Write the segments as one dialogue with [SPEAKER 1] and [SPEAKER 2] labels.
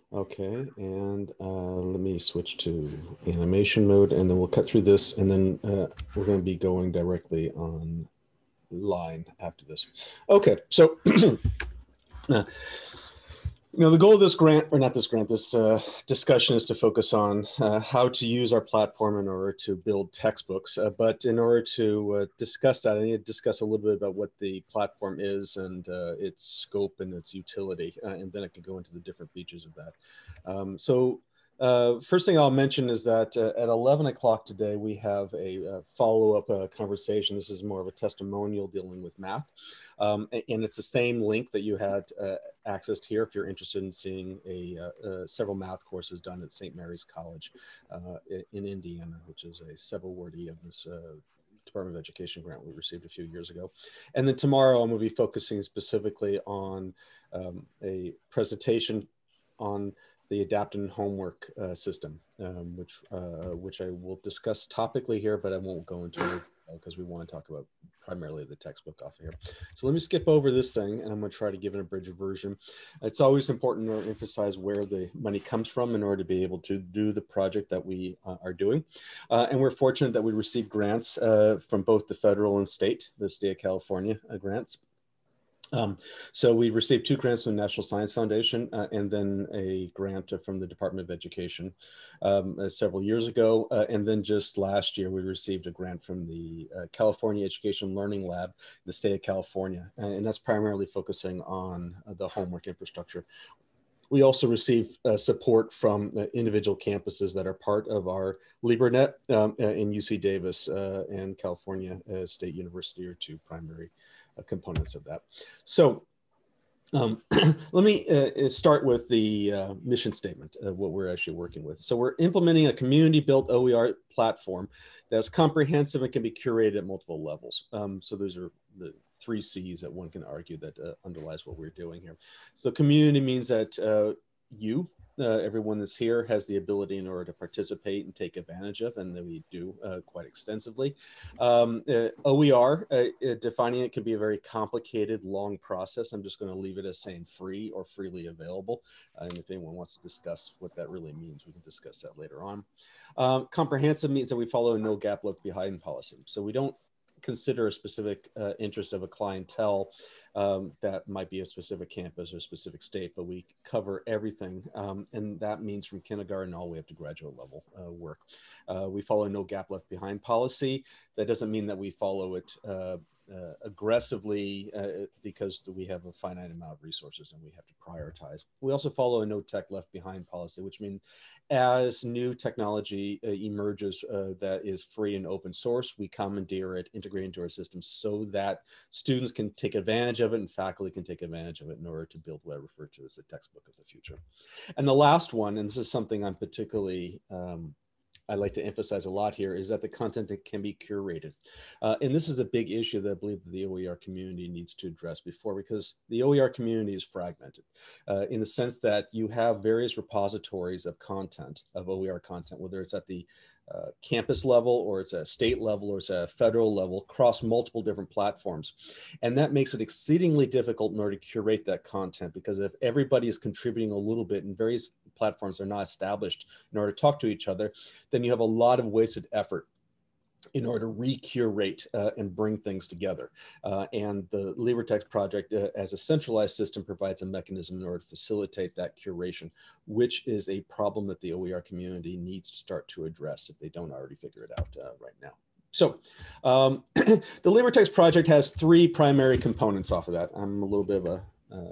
[SPEAKER 1] Okay, and let me switch to animation mode, and then we'll cut through this, and then we're going to be going directly on line after this. Okay, so the goal of this grant, or not this grant, this discussion is to focus on how to use our platform in order to build textbooks. But in order to discuss that, I need to discuss a little bit about what the platform is and its scope and its utility, and then I can go into the different features of that. First thing I'll mention is that at 11 o'clock today, we have a follow-up conversation. This is more of a testimonial dealing with math. And it's the same link that you had accessed here if you're interested in seeing several math courses done at St. Mary's College in Indiana, which is a subawardee of this Department of Education grant we received a few years ago. And then tomorrow I'm going to be focusing specifically on a presentation on the adaptive homework system, which I will discuss topically here, but I won't go into it because we want to talk about primarily the textbook off here. So let me skip over this thing, and I'm going to try to give an abridged version. It's always important to emphasize where the money comes from in order to be able to do the project that we are doing. And we're fortunate that we received grants from both the federal and the state of California grants. So we received 2 grants from the National Science Foundation and then a grant from the Department of Education several years ago. And then just last year, we received a grant from the California Education Learning Lab in the state of California. And that's primarily focusing on the homework infrastructure. We also receive support from individual campuses that are part of our LibreNet in UC Davis and California State University are 2 primary components of that. So let me start with the mission statement of what we're actually working with. So we're implementing a community-built OER platform that's comprehensive and can be curated at multiple levels. So those are the 3 C's that one can argue that underlies what we're doing here. So community means that everyone that's here has the ability in order to participate and take advantage of, and that we do quite extensively. OER, defining it can be a very complicated, long process. I'm just going to leave it as saying free or freely available. And if anyone wants to discuss what that really means, we can discuss that later on. Comprehensive means that we follow a no gap left behind policy. So we don't consider a specific interest of a clientele that might be a specific campus or a specific state, but we cover everything. And that means from kindergarten all the way up to graduate level work. We follow no gap left behind policy. That doesn't mean that we follow it aggressively because we have a finite amount of resources and we have to prioritize. We also follow a no tech left behind policy, which means as new technology emerges that is free and open source, we commandeer it, integrate into our system so that students can take advantage of it and faculty can take advantage of it in order to build what I refer to as the textbook of the future. And the last one, and this is something I'm particularly I like to emphasize a lot here, is that the content that can be curated. And this is a big issue that I believe that the OER community needs to address before, because the OER community is fragmented in the sense that you have various repositories of content, of OER content, whether it's at the campus level or it's at a state level or it's at a federal level, across multiple different platforms. And that makes it exceedingly difficult in order to curate that content, because if everybody is contributing a little bit and various platforms are not established in order to talk to each other, then you have a lot of wasted effort in order to recurate and bring things together. And the LibreTexts project as a centralized system provides a mechanism in order to facilitate that curation, which is a problem that the OER community needs to start to address if they don't already figure it out right now. So the LibreTexts project has 3 primary components off of that. I'm a little bit of a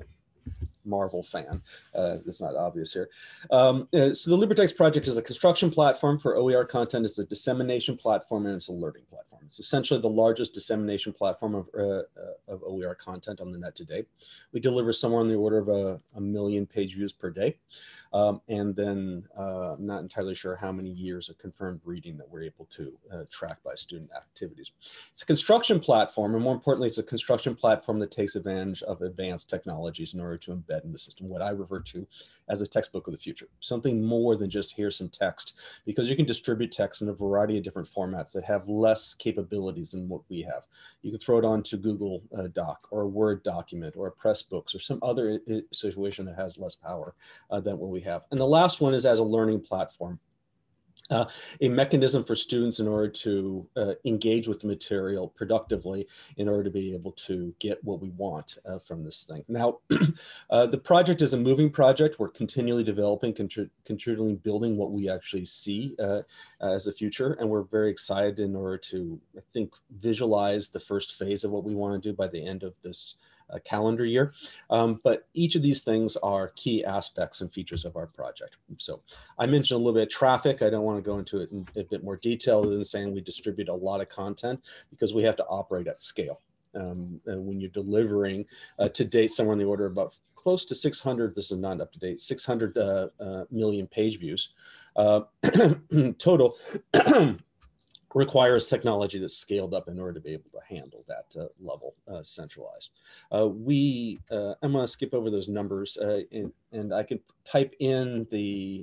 [SPEAKER 1] Marvel fan. It's not obvious here. So the LibreTexts project is a construction platform for OER content. It's a dissemination platform, and it's a learning platform. It's essentially the largest dissemination platform of OER content on the net today. We deliver somewhere on the order of a million page views per day. And then I'm not entirely sure how many years of confirmed reading that we're able to track by student activities. It's a construction platform, and more importantly, it's a construction platform that takes advantage of advanced technologies in order to embed in the system what I refer to as a textbook of the future. Something more than just here's some text, because you can distribute text in a variety of different formats that have less capability capabilities than what we have. You can throw it onto Google Doc or a Word document or a Pressbooks or some other situation that has less power than what we have. And the last one is as a learning platform. A mechanism for students in order to engage with the material productively in order to be able to get what we want from this thing. Now, the project is a moving project. We're continually developing, continually building what we actually see as the future. And we're very excited in order to, I think, visualize the first phase of what we want to do by the end of this calendar year. But each of these things are key aspects and features of our project. So I mentioned a little bit of traffic. I don't want to go into it in a bit more detail other than saying we distribute a lot of content because we have to operate at scale. And when you're delivering to date somewhere in the order of about close to 600, this is not up to date, 600 million page views total, requires technology that's scaled up in order to be able to handle that level centralized. I'm going to skip over those numbers and I can type in the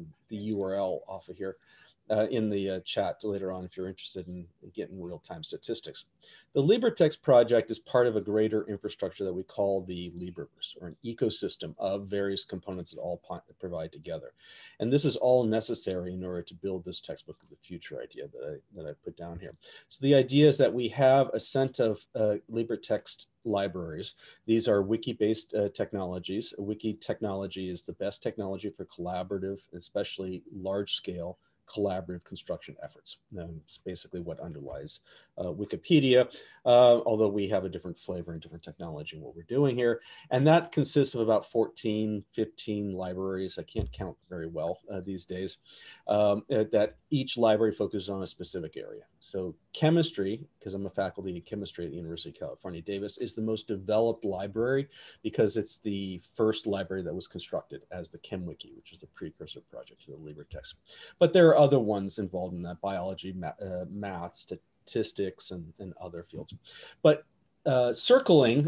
[SPEAKER 1] URL off of here in the chat later on if you're interested in getting real-time statistics. The LibreTexts project is part of a greater infrastructure that we call the Libreverse, or an ecosystem of various components that all provide together. And this is all necessary in order to build this textbook of the future idea that I put down here. So the idea is that we have a set of LibreTexts libraries. These are wiki-based technologies. Wiki technology is the best technology for collaborative, especially large-scale collaborative construction efforts. It's basically what underlies Wikipedia, although we have a different flavor and different technology in what we're doing here. And that consists of about 14, 15 libraries. I can't count very well these days, that each library focuses on a specific area. So chemistry, because I'm a faculty in chemistry at the University of California, Davis, is the most developed library because it's the first library that was constructed as the ChemWiki, which is the precursor project to the LibreTexts. But there are other ones involved in that: biology, math, statistics, and other fields. But circling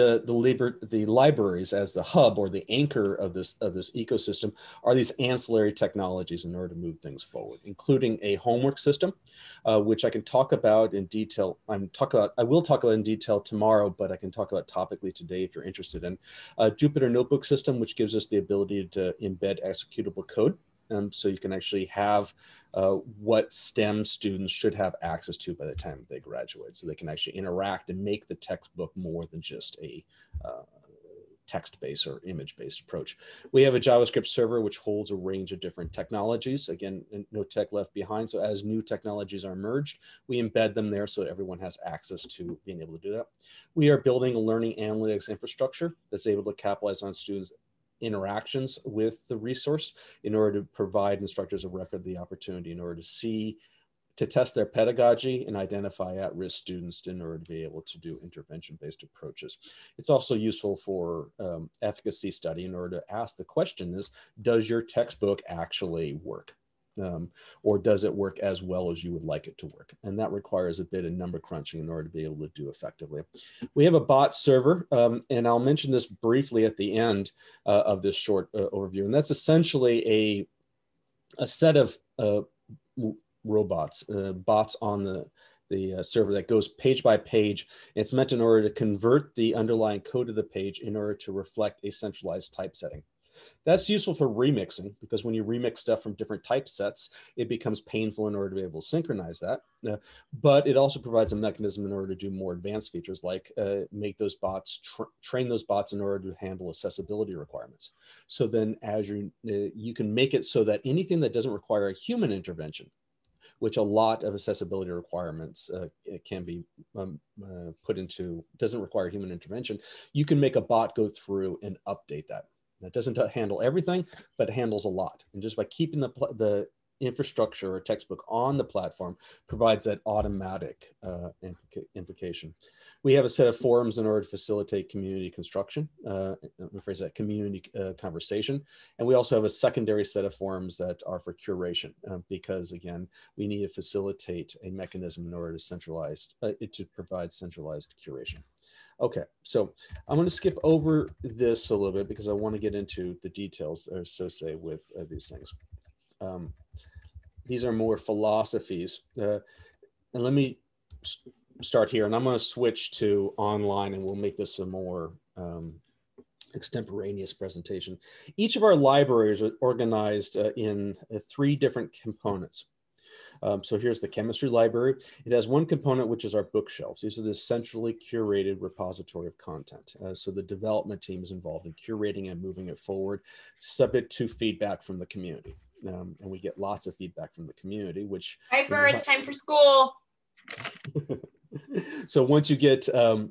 [SPEAKER 1] the libraries as the hub or the anchor of this ecosystem are these ancillary technologies in order to move things forward, including a homework system, which I can talk about in detail. I will talk about in detail tomorrow, but I can talk about topically today if you're interested in. Jupyter Notebook system, which gives us the ability to embed executable code. So you can actually have what STEM students should have access to by the time they graduate. So they can actually interact and make the textbook more than just a text-based or image-based approach. We have a JavaScript server, which holds a range of different technologies. Again, no tech left behind. So as new technologies are merged, we embed them there so everyone has access to being able to do that. We are building a learning analytics infrastructure that's able to capitalize on students' interactions with the resource in order to provide instructors of record the opportunity in order to test their pedagogy and identify at-risk students in order to be able to do intervention-based approaches. It's also useful for efficacy study in order to ask the question is, does your textbook actually work? Or does it work as well as you would like it to work? And that requires a bit of number crunching in order to be able to do effectively. We have a bot server, and I'll mention this briefly at the end of this short overview. And that's essentially a set of robots, bots on the server that goes page by page. It's meant in order to convert the underlying code of the page in order to reflect a centralized typesetting. That's useful for remixing because when you remix stuff from different typesets, it becomes painful in order to be able to synchronize that. But it also provides a mechanism in order to do more advanced features like make those bots, train those bots in order to handle accessibility requirements. So then as you can make it so that anything that doesn't require a human intervention, which a lot of accessibility requirements can be put into, doesn't require human intervention, you can make a bot go through and update that. It doesn't handle everything, but it handles a lot. And just by keeping the infrastructure or textbook on the platform provides that automatic implication. We have a set of forums in order to facilitate community construction, rephrase that, community conversation. And we also have a secondary set of forums that are for curation because again, we need to facilitate a mechanism in order to provide centralized curation. Okay, so I'm going to skip over this a little bit because I want to get into the details that are associated with these things. These are more philosophies. And let me start here, and I'm going to switch to online, and we'll make this a more extemporaneous presentation. Each of our libraries are organized in 3 different components. So here's the chemistry library. It has one component, which is our bookshelves. These are the centrally curated repository of content. So the development team is involved in curating and moving it forward, subject to feedback from the community. And we get lots of feedback from the community, which—
[SPEAKER 2] Piper, it's time for school.
[SPEAKER 1] So once you get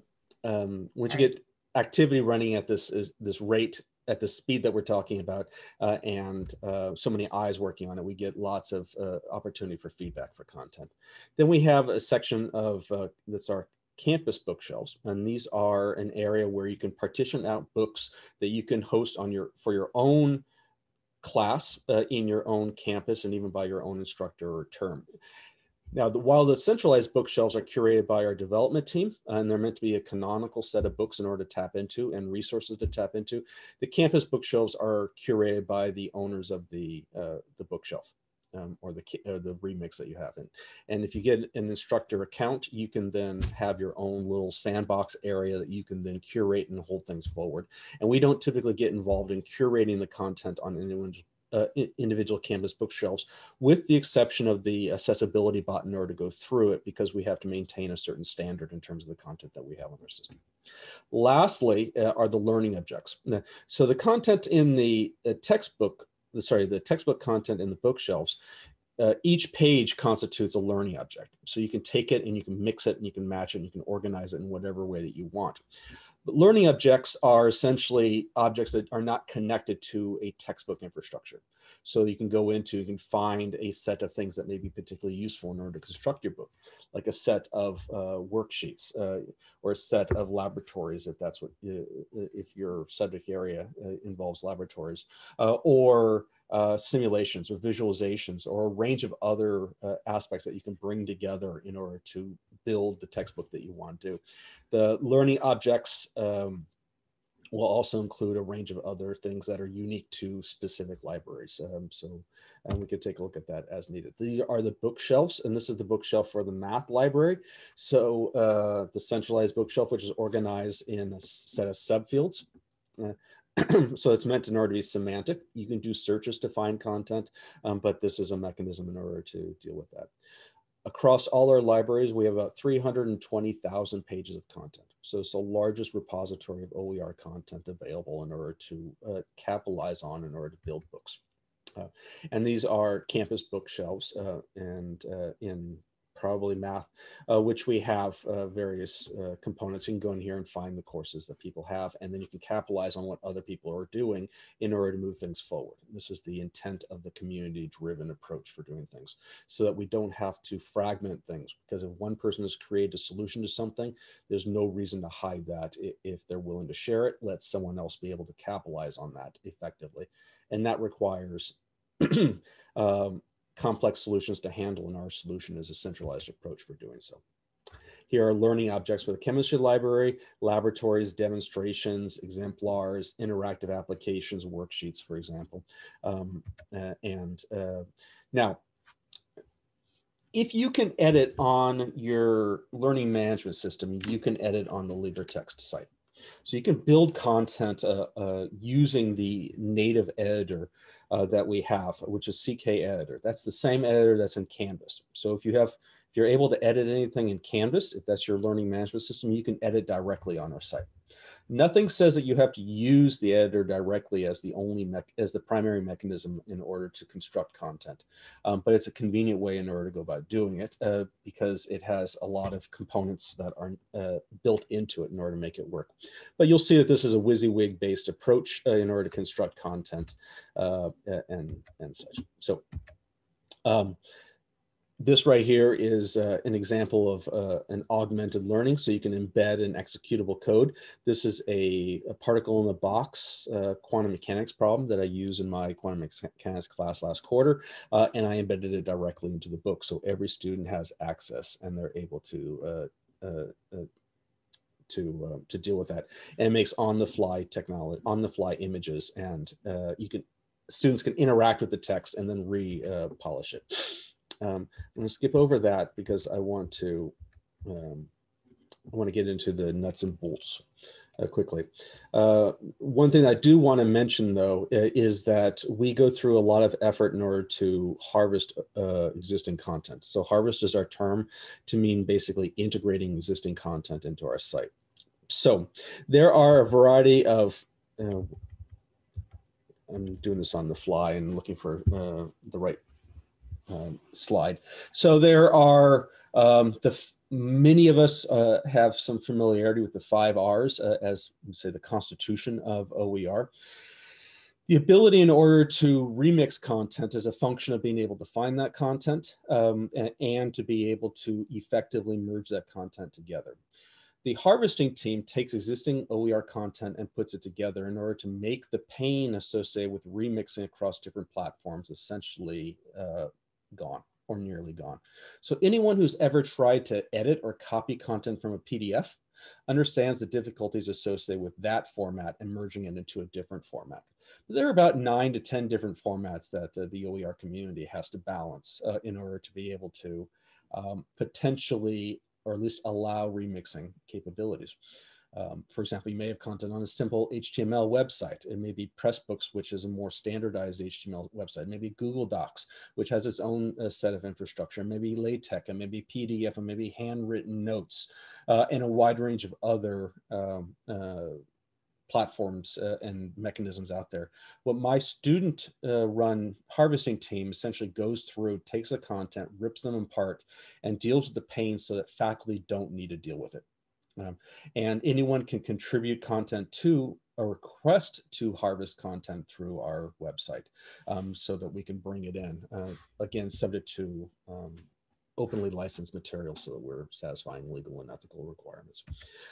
[SPEAKER 1] activity running at this rate, at the speed that we're talking about, and so many eyes working on it, we get lots of opportunity for feedback for content. Then we have a section of that's our campus bookshelves, and these are an area where you can partition out books that you can host on for your own class in your own campus, and even by your own instructor or term. Now, while the centralized bookshelves are curated by our development team, and they're meant to be a canonical set of books in order to tap into and resources to tap into, the campus bookshelves are curated by the owners of the bookshelf or the remix that you have in. And if you get an instructor account, you can then have your own little sandbox area that you can then curate and hold things forward. And we don't typically get involved in curating the content on anyone's individual campus bookshelves, with the exception of the accessibility bot in order to go through it, because we have to maintain a certain standard in terms of the content that we have on our system. Lastly are the learning objects. So the content in the textbook content in the bookshelves, each page constitutes a learning object. So you can take it and you can mix it and you can match it and you can organize it in whatever way that you want. But learning objects are essentially objects that are not connected to a textbook infrastructure. So you can can find a set of things that may be particularly useful in order to construct your book, like a set of worksheets or a set of laboratories, if that's if your subject area involves laboratories, or simulations or visualizations, or a range of other aspects that you can bring together in order to build the textbook that you want to do. The learning objects will also include a range of other things that are unique to specific libraries. And we could take a look at that as needed. These are the bookshelves, and this is the bookshelf for the math library. So the centralized bookshelf, which is organized in a set of subfields. So it's meant in order to be semantic. You can do searches to find content, but this is a mechanism in order to deal with that. Across all our libraries, we have about 320,000 pages of content. So it's the largest repository of OER content available in order to capitalize on in order to build books. And these are campus bookshelves and in probably math, which we have various components. You can go in here and find the courses that people have, and then you can capitalize on what other people are doing in order to move things forward. This is the intent of the community-driven approach for doing things, so that we don't have to fragment things, because if one person has created a solution to something, there's no reason to hide that. If they're willing to share it, let someone else be able to capitalize on that effectively. And that requires complex solutions to handle, and our solution is a centralized approach for doing so. Here are learning objects for the chemistry library, laboratories, demonstrations, exemplars, interactive applications, worksheets, for example. Now, if you can edit on your learning management system, you can edit on the LibreTexts site. So you can build content using the native editor that we have, which is CK Editor. That's the same editor that's in Canvas. So if you're able to edit anything in Canvas, if that's your learning management system, you can edit directly on our site. Nothing says that you have to use the editor directly as the primary mechanism in order to construct content, but it's a convenient way in order to go about doing it because it has a lot of components that are built into it in order to make it work. But you'll see that this is a WYSIWYG based approach in order to construct content and such. So this right here is an example of an augmented learning. So you can embed an executable code. This is a particle in the box quantum mechanics problem that I use in my quantum mechanics class last quarter. And I embedded it directly into the book. So every student has access and they're able to deal with that. And it makes on-the-fly technology, on-the-fly images, and students can interact with the text and then re-polish it. I'm going to skip over that because I want to I want to get into the nuts and bolts quickly. One thing I do want to mention, though, is that we go through a lot of effort in order to harvest existing content. So harvest is our term to mean basically integrating existing content into our site. So there are a variety of, I'm doing this on the fly and looking for the right slide. So there are many of us have some familiarity with the 5 R's as we say the constitution of OER. The ability in order to remix content is a function of being able to find that content and to be able to effectively merge that content together. The harvesting team takes existing OER content and puts it together in order to make the pain associated with remixing across different platforms essentially gone or nearly gone. So anyone who's ever tried to edit or copy content from a PDF understands the difficulties associated with that format and merging it into a different format. There are about 9 to 10 different formats that the OER community has to balance in order to be able to potentially or at least allow remixing capabilities. For example, you may have content on a simple HTML website. It may be Pressbooks, which is a more standardized HTML website. Maybe Google Docs, which has its own set of infrastructure. Maybe LaTeX, and maybe PDF, and maybe handwritten notes, and a wide range of other platforms and mechanisms out there. What my student run harvesting team essentially goes through, takes the content, rips them apart, and deals with the pain so that faculty don't need to deal with it. And anyone can contribute content to a request to harvest content through our website so that we can bring it in, again, subject to openly licensed material so that we're satisfying legal and ethical requirements.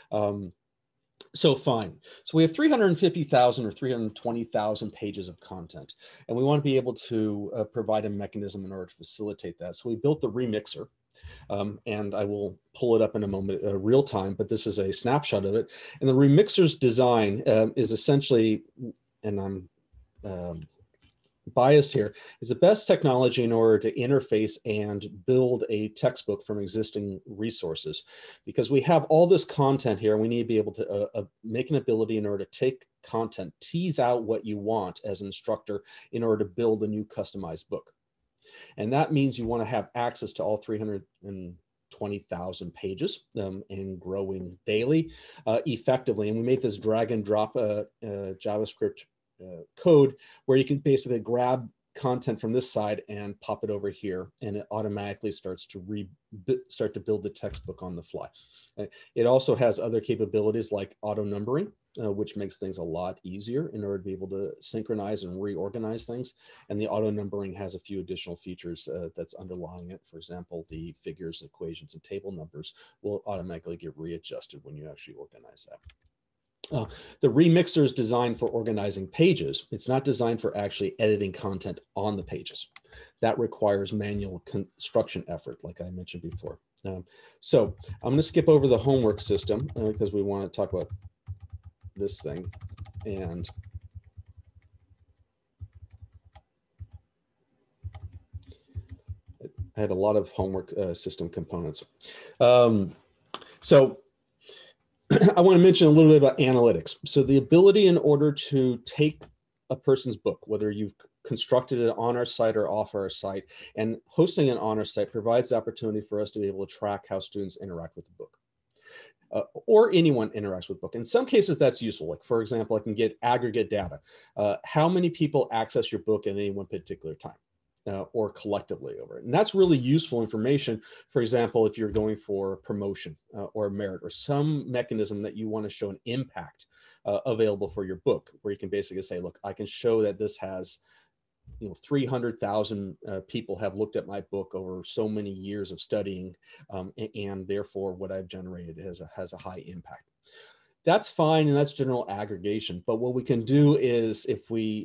[SPEAKER 1] So fine. So we have 350,000 or 320,000 pages of content, and we want to be able to provide a mechanism in order to facilitate that. So we built the remixer, and I will pull it up in a moment, real time, but this is a snapshot of it. And the remixer's design is essentially, and I'm biased here, is the best technology in order to interface and build a textbook from existing resources. Because we have all this content here, we need to be able to make an ability in order to take content, tease out what you want as an instructor in order to build a new customized book. And that means you want to have access to all 320,000 pages and growing daily effectively. And we made this drag and drop JavaScript code where you can basically grab content from this side and pop it over here, and it automatically starts to build the textbook on the fly. It also has other capabilities like auto numbering, which makes things a lot easier in order to be able to synchronize and reorganize things. And the auto numbering has a few additional features that's underlying it. For example, the figures, equations, and table numbers will automatically get readjusted when you actually organize that. The remixer is designed for organizing pages. It's not designed for actually editing content on the pages. That requires manual construction effort, like I mentioned before. So I'm going to skip over the homework system because we want to talk about this thing. And I had a lot of homework system components. So I want to mention a little bit about analytics. So the ability in order to take a person's book, whether you've constructed it on our site or off our site, and hosting it on our site provides the opportunity for us to be able to track how students interact with the book. Or anyone interacts with the book. In some cases, that's useful. Like, for example, I can get aggregate data. How many people access your book at any one particular time? Or collectively over it. And that's really useful information. For example, if you're going for promotion or merit or some mechanism that you want to show an impact available for your book, where you can basically say, look, I can show that this has, 300,000 people have looked at my book over so many years of studying, and therefore what I've generated has a high impact. That's fine, and that's general aggregation. But what we can do is if we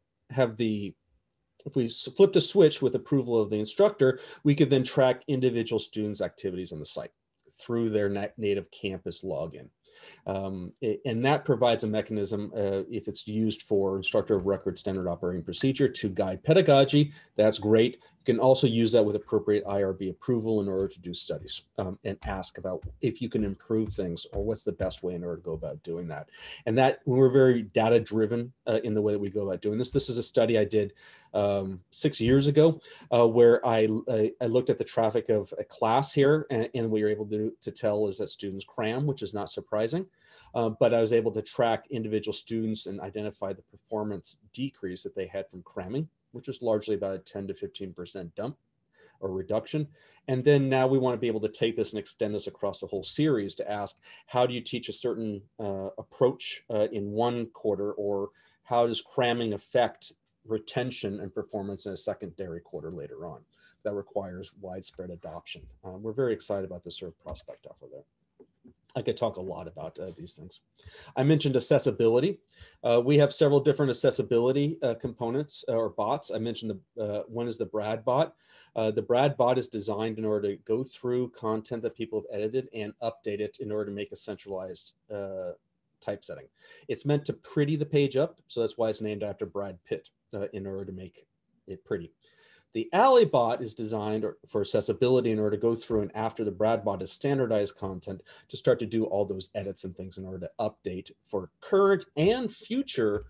[SPEAKER 1] flipped a switch with approval of the instructor, we could then track individual students' activities on the site through their native campus login. And that provides a mechanism, if it's used for instructor of record standard operating procedure to guide pedagogy, that's great. You can also use that with appropriate IRB approval in order to do studies and ask about if you can improve things or what's the best way in order to go about doing that. And that we're very data driven in the way that we go about doing this. This is a study I did 6 years ago where I looked at the traffic of a class here, and we were able to tell is that students cram, which is not surprising. But I was able to track individual students and identify the performance decrease that they had from cramming, which was largely about a 10 to 15% dump or reduction. And then now we want to be able to take this and extend this across the whole series to ask, how do you teach a certain approach in one quarter, or how does cramming affect retention and performance in a secondary quarter later on? That requires widespread adoption. We're very excited about this sort of prospect off of that. I could talk a lot about these things. I mentioned accessibility. We have several different accessibility components or bots. I mentioned one is the Brad bot. The Brad bot is designed in order to go through content that people have edited and update it in order to make a centralized typesetting. It's meant to pretty the page up, so that's why it's named after Brad Pitt, in order to make it pretty. The Alley bot is designed for accessibility in order to go through and after the Brad bot is standardized content to start to do all those edits and things in order to update for current and future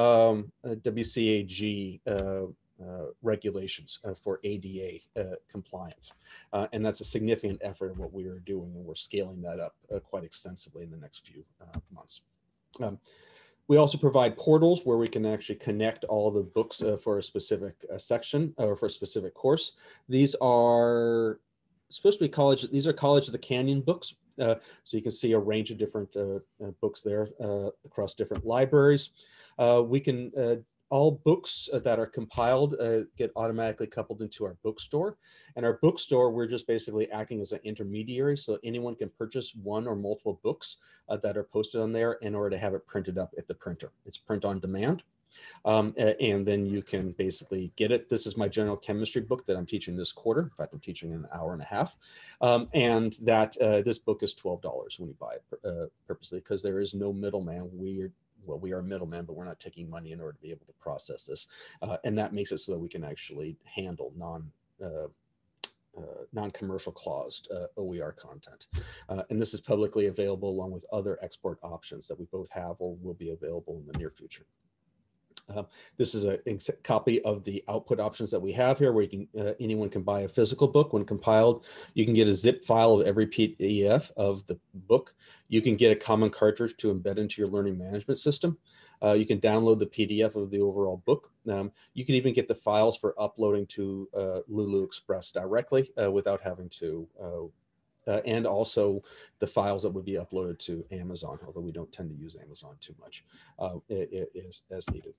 [SPEAKER 1] WCAG regulations for ADA compliance. And that's a significant effort of what we are doing, and we're scaling that up quite extensively in the next few months. We also provide portals where we can actually connect all the books for a specific section or for a specific course. These are supposed to be college. These are College of the Canyon books. So you can see a range of different books there across different libraries. We can all books that are compiled get automatically coupled into our bookstore. And our bookstore, we're just basically acting as an intermediary, so anyone can purchase one or multiple books that are posted on there in order to have it printed up at the printer. It's print on demand. And then you can basically get it. This is my general chemistry book that I'm teaching this quarter. In fact, I'm teaching in an hour and a half. And that this book is $12 when you buy it purposely, because there is no middleman. We are middlemen, but we're not taking money in order to be able to process this. And that makes it so that we can actually handle non-commercial claused OER content. And this is publicly available along with other export options that we both have or will be available in the near future. This is a copy of the output options that we have here, where you can, anyone can buy a physical book. When compiled, you can get a zip file of every PDF of the book. You can get a common cartridge to embed into your learning management system. You can download the PDF of the overall book. You can even get the files for uploading to Lulu Express directly without having to and also the files that would be uploaded to Amazon, although we don't tend to use Amazon too much, as needed.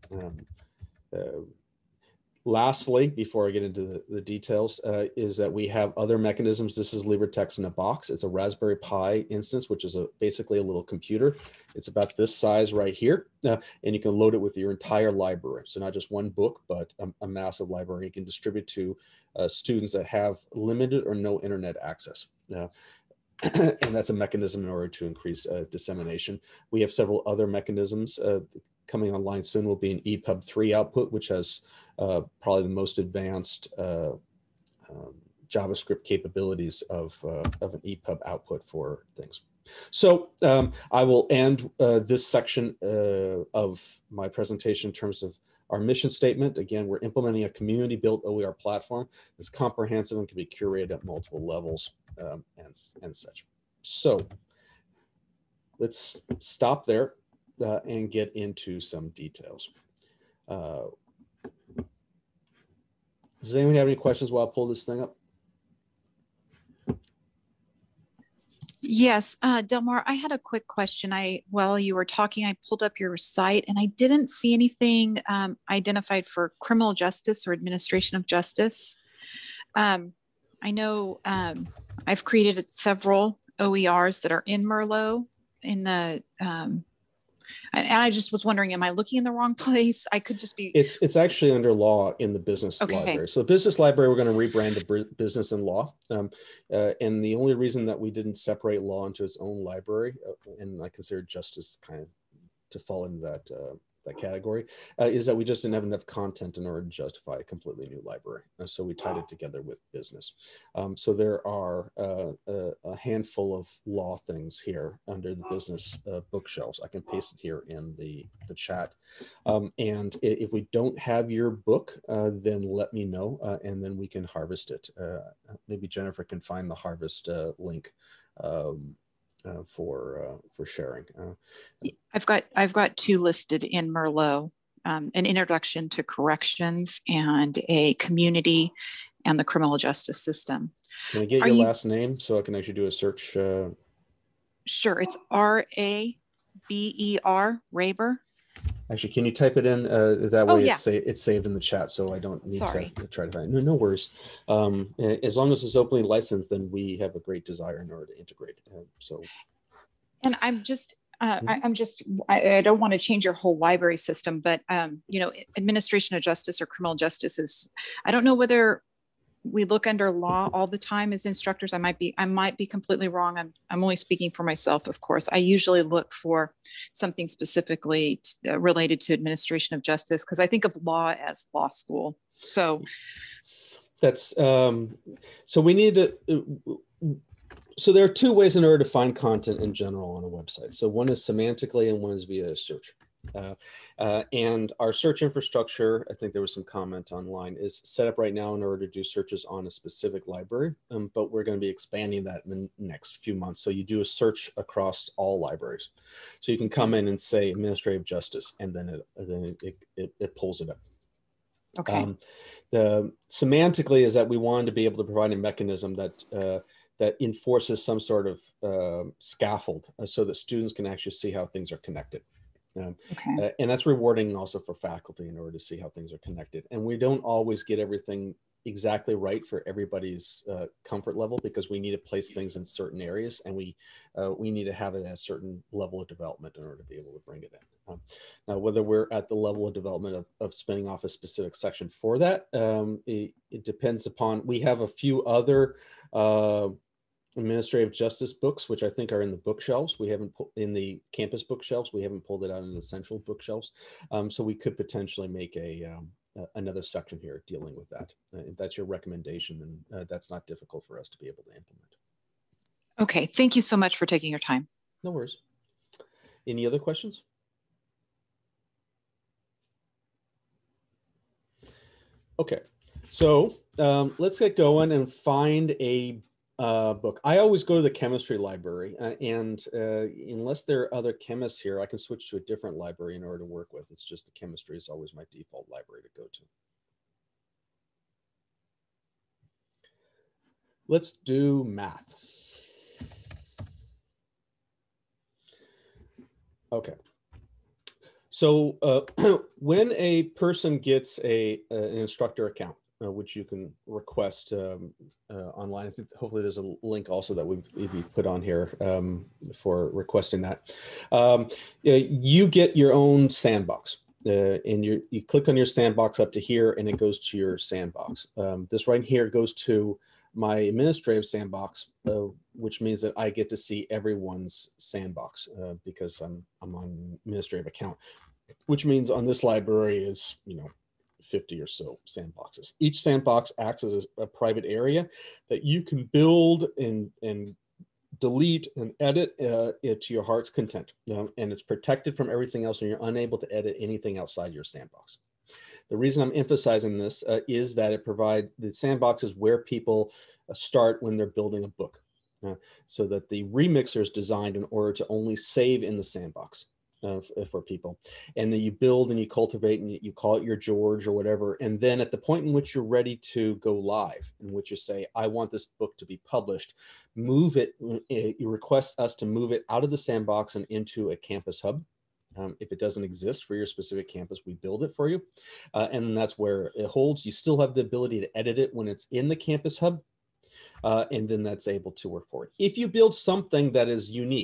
[SPEAKER 1] Lastly, before I get into the details, is that we have other mechanisms. This is LibreTexts in a box. It's a Raspberry Pi instance, which is basically a little computer. It's about this size right here, and you can load it with your entire library. So not just one book, but a massive library you can distribute to students that have limited or no internet access. And that's a mechanism in order to increase dissemination. We have several other mechanisms. Coming online soon will be an EPUB 3 output, which has probably the most advanced JavaScript capabilities of an EPUB output for things. So I will end this section of my presentation in terms of our mission statement. Again, we're implementing a community-built OER platform that's comprehensive and can be curated at multiple levels and such. So let's stop there and get into some details. Does anyone have any questions while I pull this thing up?
[SPEAKER 3] Yes, Delmar, I had a quick question. While you were talking, I pulled up your site and I didn't see anything identified for criminal justice or administration of justice. I know I've created several OERs that are in Merlot in the And I just was wondering, am I looking in the wrong place? I could just be.
[SPEAKER 1] It's actually under law in the business library. So business library, we're going to rebrand to business and law. And the only reason that we didn't separate law into its own library, and I consider justice kind of to fall into that category, is that we just didn't have enough content in order to justify a completely new library. So we tied it together with business. So there are a handful of law things here under the business bookshelves. I can paste it here in the chat. And if we don't have your book, then let me know, and then we can harvest it. Maybe Jennifer can find the harvest link for sharing.
[SPEAKER 3] I've got two listed in Merlot, an introduction to corrections and a community and the criminal justice system.
[SPEAKER 1] Can I get your last name so I can actually do a search?
[SPEAKER 3] Sure, it's R-A-B-E-R, Raber.
[SPEAKER 1] Actually, can you type it in? That way it's saved in the chat, so I don't need to try to find it. No worries. As long as it's openly licensed, then we have a great desire in order to integrate.
[SPEAKER 3] And I'm just, I don't want to change your whole library system, but you know, administration of justice or criminal justice is, I don't know whether we look under law all the time as instructors. I might be completely wrong. I'm only speaking for myself, of course. I usually look for something specifically related to administration of justice, because I think of law as law school. So
[SPEAKER 1] that's, so we need to, so there are two ways in order to find content in general on a website. So one is semantically and one is via search. And our search infrastructure, I think there was some comment online, is set up right now in order to do searches on a specific library, but we're going to be expanding that in the next few months. So you do a search across all libraries. So you can come in and say administrative justice, and then it pulls it up.
[SPEAKER 3] Okay.
[SPEAKER 1] The semantically is that we wanted to be able to provide a mechanism that that enforces some sort of scaffold so that students can actually see how things are connected. And that's rewarding also for faculty in order to see how things are connected. And we don't always get everything exactly right for everybody's comfort level, because we need to place things in certain areas, and we need to have it at a certain level of development in order to be able to bring it in. Now, whether we're at the level of development of spinning off a specific section for that, it depends upon, we have a few other administrative justice books, which I think are in the bookshelves. We haven't put in the campus bookshelves. We haven't pulled it out in the central bookshelves. So we could potentially make another section here dealing with that. If that's your recommendation, then that's not difficult for us to be able to implement.
[SPEAKER 3] Okay, thank you so much for taking your time.
[SPEAKER 1] No worries. Any other questions? Okay, so let's get going and find a book. I always go to the chemistry library, and unless there are other chemists here, I can switch to a different library in order to work with. It's just the chemistry is always my default library to go to. Let's do math. Okay. So when a person gets an instructor account, which you can request online. I think hopefully there's a link also that we put on here for requesting that. You get your own sandbox, and you click on your sandbox up to here, and it goes to your sandbox. This right here goes to my administrative sandbox, which means that I get to see everyone's sandbox because I'm on an administrative account, which means on this library is, 50 or so sandboxes. Each sandbox acts as a private area that you can build and delete and edit it to your heart's content. And it's protected from everything else, and you're unable to edit anything outside your sandbox. The reason I'm emphasizing this is that it provides, the sandbox is where people start when they're building a book. So that the remixer is designed in order to only save in the sandbox. For people, and then you build and you cultivate and you call it your George or whatever, and then at the point in which you're ready to go live, in which you say, I want this book to be published, move it, you request us to move it out of the sandbox and into a campus hub. If it doesn't exist for your specific campus, we build it for you, and that's where it holds. You still have the ability to edit it when it's in the campus hub, and then that's able to work for it. If you build something that is unique,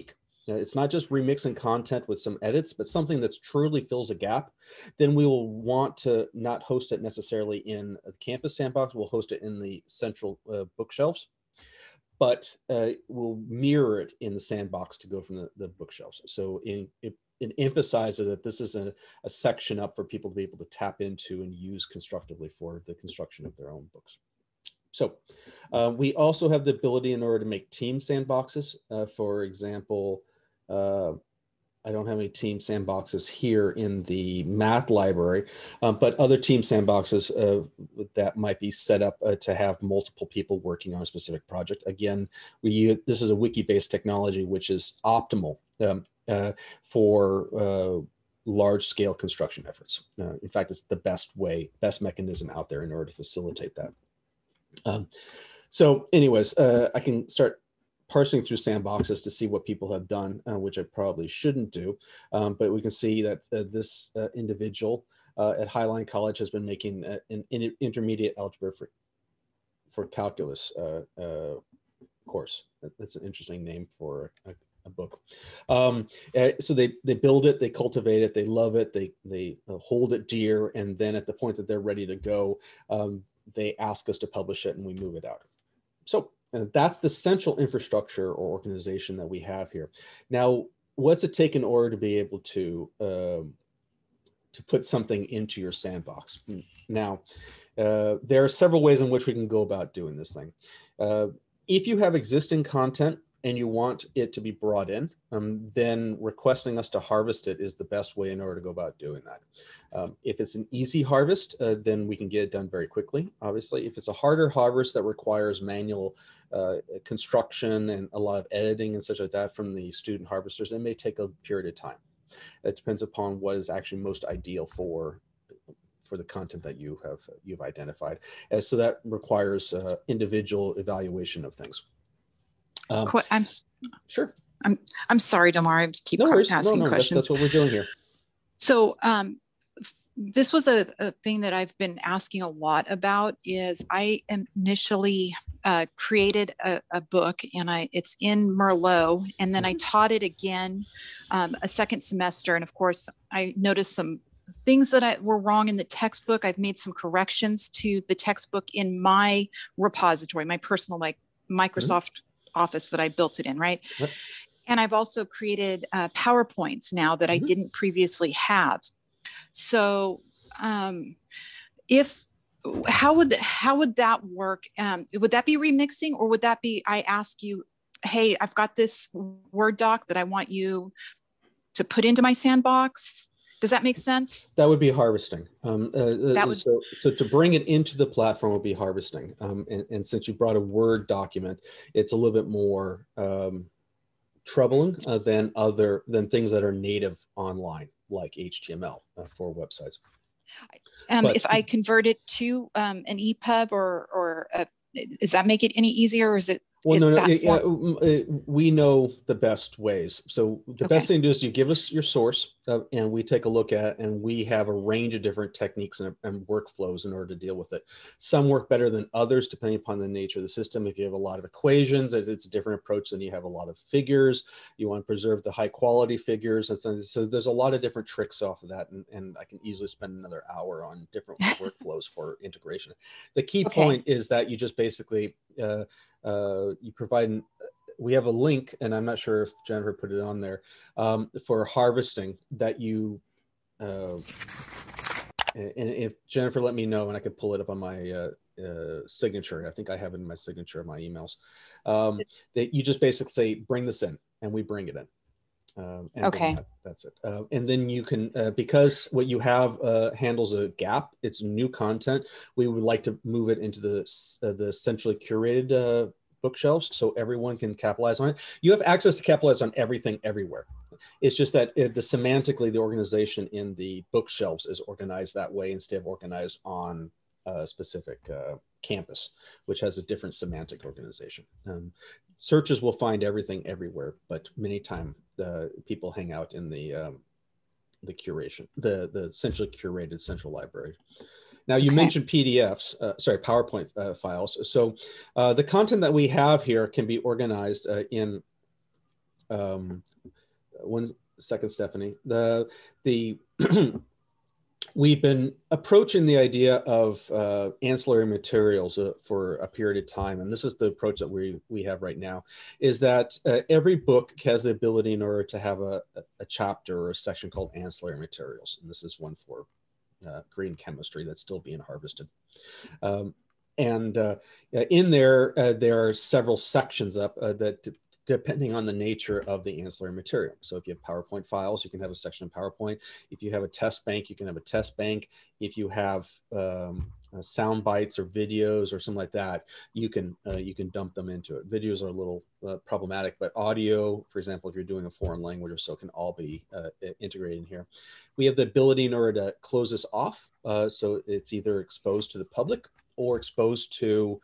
[SPEAKER 1] it's not just remixing content with some edits, but something that's truly fills a gap, then we will want to not host it necessarily in the campus sandbox. We'll host it in the central bookshelves, but we'll mirror it in the sandbox to go from the bookshelves. So it emphasizes that this is a section up for people to be able to tap into and use constructively for the construction of their own books. So we also have the ability in order to make team sandboxes. For example, I don't have any team sandboxes here in the math library, but other team sandboxes that might be set up to have multiple people working on a specific project. Again, this is a wiki-based technology, which is optimal for large-scale construction efforts. In fact, it's the best mechanism out there in order to facilitate that. So anyways, I can start parsing through sandboxes to see what people have done, which I probably shouldn't do. But we can see that this individual at Highline College has been making an intermediate algebra for calculus course. That's an interesting name for a book. So they build it, they cultivate it, they love it, they hold it dear, and then at the point that they're ready to go, they ask us to publish it and we move it out. So that's the central infrastructure or organization that we have here. Now, what's it take in order to be able to put something into your sandbox? Now, there are several ways in which we can go about doing this thing. If you have existing content and you want it to be brought in, then requesting us to harvest it is the best way in order to go about doing that. If it's an easy harvest, then we can get it done very quickly, obviously. If it's a harder harvest that requires manual construction and a lot of editing and such like that from the student harvesters, it may take a period of time. It depends upon what is actually most ideal for the content that you've identified. So that requires individual evaluation of things. Sure.
[SPEAKER 3] I'm sorry, Delmar. I keep asking questions.
[SPEAKER 1] That's what we're doing here.
[SPEAKER 3] So this was a thing that I've been asking a lot about. Is I initially created a book, and it's in Merlot, and then I taught it again a second semester, and of course I noticed some things that were wrong in the textbook. I've made some corrections to the textbook in my repository, my personal Microsoft Office that I built it in, right? Yep. And I've also created PowerPoints now that I didn't previously have. So how would that work? Would that be remixing, or would that be I ask you, hey, I've got this Word doc that I want you to put into my sandbox? Does that make sense?
[SPEAKER 1] That would be harvesting. So to bring it into the platform would be harvesting. And since you brought a Word document, it's a little bit more troubling than things that are native online, like HTML for websites.
[SPEAKER 3] If I convert it to an EPUB or does that make it any easier, or is it?
[SPEAKER 1] Well, we know the best ways. So the best thing to do is you give us your source and we take a look at it, and we have a range of different techniques and workflows in order to deal with it. Some work better than others, depending upon the nature of the system. If you have a lot of equations, it's a different approach than you have a lot of figures. You want to preserve the high quality figures. So there's a lot of different tricks off of that. And I can easily spend another hour on different workflows for integration. The key point is that you just basically, you provide, we have a link, and I'm not sure if Jennifer put it on there, for harvesting that you, and if Jennifer let me know, and I could pull it up on my signature. I think I have it in my signature of my emails. That you just basically say, bring this in, and we bring it in. And that's it. And then you can, because what you have handles a gap, it's new content, we would like to move it into the centrally curated bookshelves so everyone can capitalize on it. You have access to capitalize on everything everywhere. It's just that semantically, the organization in the bookshelves is organized that way instead of organized on a specific campus, which has a different semantic organization. Searches will find everything everywhere, but many times people hang out in the curation, the centrally curated central library. Now you mentioned PDFs, PowerPoint files. So the content that we have here can be organized in one second, Stephanie. We've been approaching the idea of ancillary materials for a period of time, and this is the approach that we have right now, is that every book has the ability in order to have a chapter or a section called ancillary materials, and this is one for green chemistry that's still being harvested. In there, there are several sections up that depending on the nature of the ancillary material. So if you have PowerPoint files, you can have a section of PowerPoint. If you have a test bank, you can have a test bank. If you have sound bites or videos or something like that, you can dump them into it. Videos are a little problematic, but audio, for example, if you're doing a foreign language or so, can all be integrated in here. We have the ability in order to close this off. So it's either exposed to the public or exposed to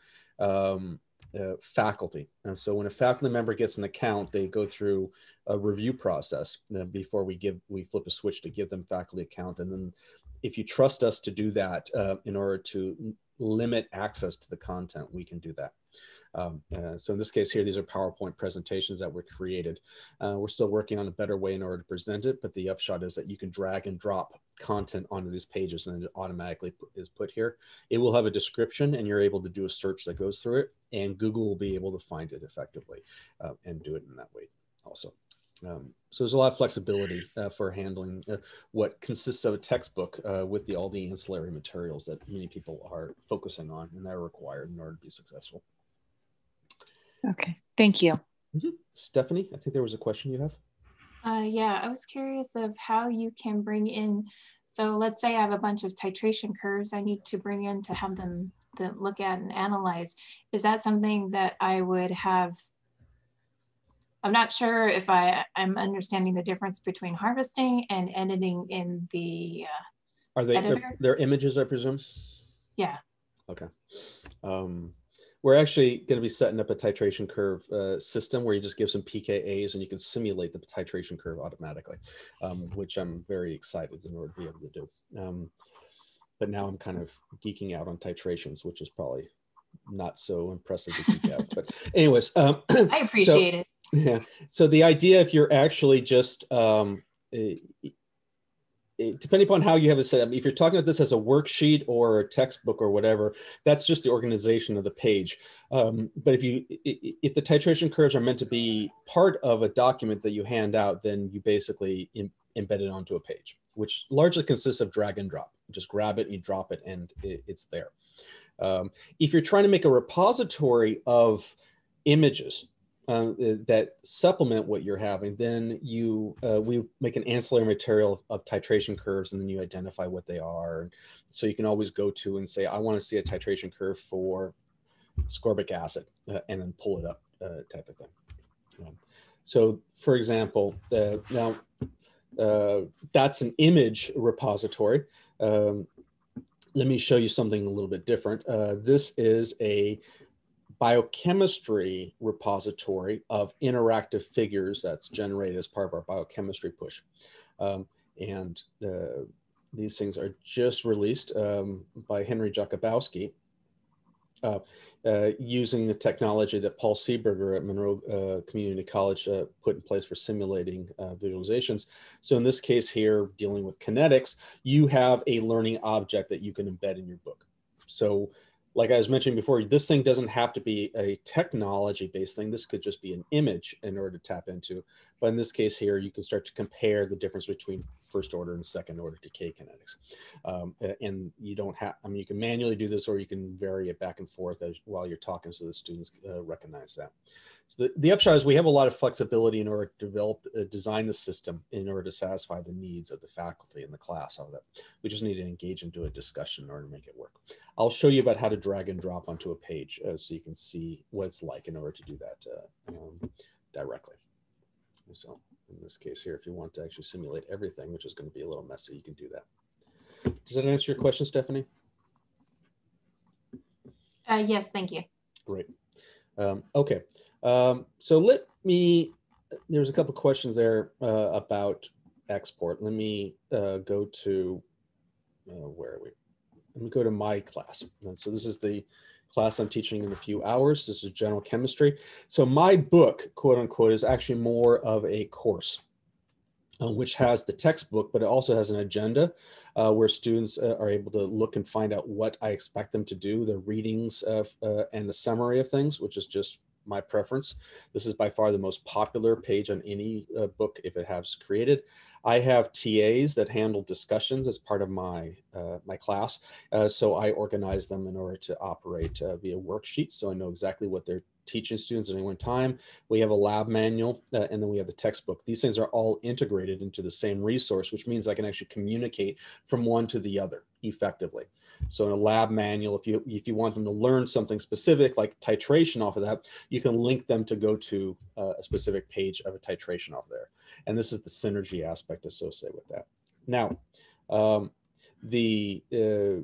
[SPEAKER 1] faculty. And so when a faculty member gets an account, they go through a review process before we flip a switch to give them faculty account. And then if you trust us to do that in order to limit access to the content, we can do that. So in this case here, these are PowerPoint presentations that were created. We're still working on a better way in order to present it, but the upshot is that you can drag and drop content onto these pages and it automatically is put here. It will have a description and you're able to do a search that goes through it, and Google will be able to find it effectively and do it in that way also. So there's a lot of flexibility for handling what consists of a textbook with all the ancillary materials that many people are focusing on and that are required in order to be successful.
[SPEAKER 3] Okay, thank you.
[SPEAKER 1] Mm-hmm. Stephanie, I think there was a question you have.
[SPEAKER 2] Yeah, I was curious of how you can bring in, so let's say I have a bunch of titration curves I need to bring in to have them to look at and analyze. Is that something that I would have? I'm not sure if I'm understanding the difference between harvesting and editing in the
[SPEAKER 1] Are they
[SPEAKER 2] editor?
[SPEAKER 1] they're images, I presume?
[SPEAKER 2] Yeah.
[SPEAKER 1] Okay. We're actually going to be setting up a titration curve system where you just give some PKAs and you can simulate the titration curve automatically, which I'm very excited in order to be able to do. But now I'm kind of geeking out on titrations, which is probably not so impressive to geek out. But anyways,
[SPEAKER 2] I appreciate it.
[SPEAKER 1] Yeah. So the idea, if you're actually just depending upon how you have it set up, if you're talking about this as a worksheet or a textbook or whatever, that's just the organization of the page. But if the titration curves are meant to be part of a document that you hand out, then you basically embed it onto a page, which largely consists of drag and drop. You just grab it, you drop it, and it's there. If you're trying to make a repository of images that supplement what you're having, then we make an ancillary material of titration curves, and then you identify what they are. So you can always go to and say, I want to see a titration curve for ascorbic acid, and then pull it up type of thing. So for example, now that's an image repository. Let me show you something a little bit different. This is a biochemistry repository of interactive figures that's generated as part of our biochemistry push. These things are just released by Henry Jakubowski using the technology that Paul Seeberger at Monroe Community College put in place for simulating visualizations. So in this case here, dealing with kinetics, you have a learning object that you can embed in your book. So like I was mentioning before, this thing doesn't have to be a technology-based thing. This could just be an image in order to tap into. But in this case here, you can start to compare the difference between first order and second order decay kinetics. And you don't have, I mean, you can manually do this, or you can vary it back and forth while you're talking, so the students recognize that. So the upshot is we have a lot of flexibility in order to design the system in order to satisfy the needs of the faculty in the class. All that. We just need to engage into a discussion in order to make it work. I'll show you about how to drag and drop onto a page so you can see what it's like in order to do that directly. So in this case here, if you want to actually simulate everything, which is going to be a little messy, you can do that. Does that answer your question, Stephanie?
[SPEAKER 2] Yes, thank you.
[SPEAKER 1] Great. Okay. So let me, there's a couple questions there about export. Let me go to, where are we? Let me go to my class. And so this is the class I'm teaching in a few hours. This is general chemistry. So my book, quote unquote, is actually more of a course, which has the textbook, but it also has an agenda where students are able to look and find out what I expect them to do, the readings and the summary of things, which is just my preference. This is by far the most popular page on any book if it has created. I have TAs that handle discussions as part of my my class, so I organize them in order to operate via worksheets, so I know exactly what they're teaching students at any one time. We have a lab manual, and then we have the textbook. These things are all integrated into the same resource, which means I can actually communicate from one to the other effectively. So in a lab manual, if you want them to learn something specific like titration off of that, you can link them to go to a specific page of a titration off there. And this is the synergy aspect associated with that. Now, let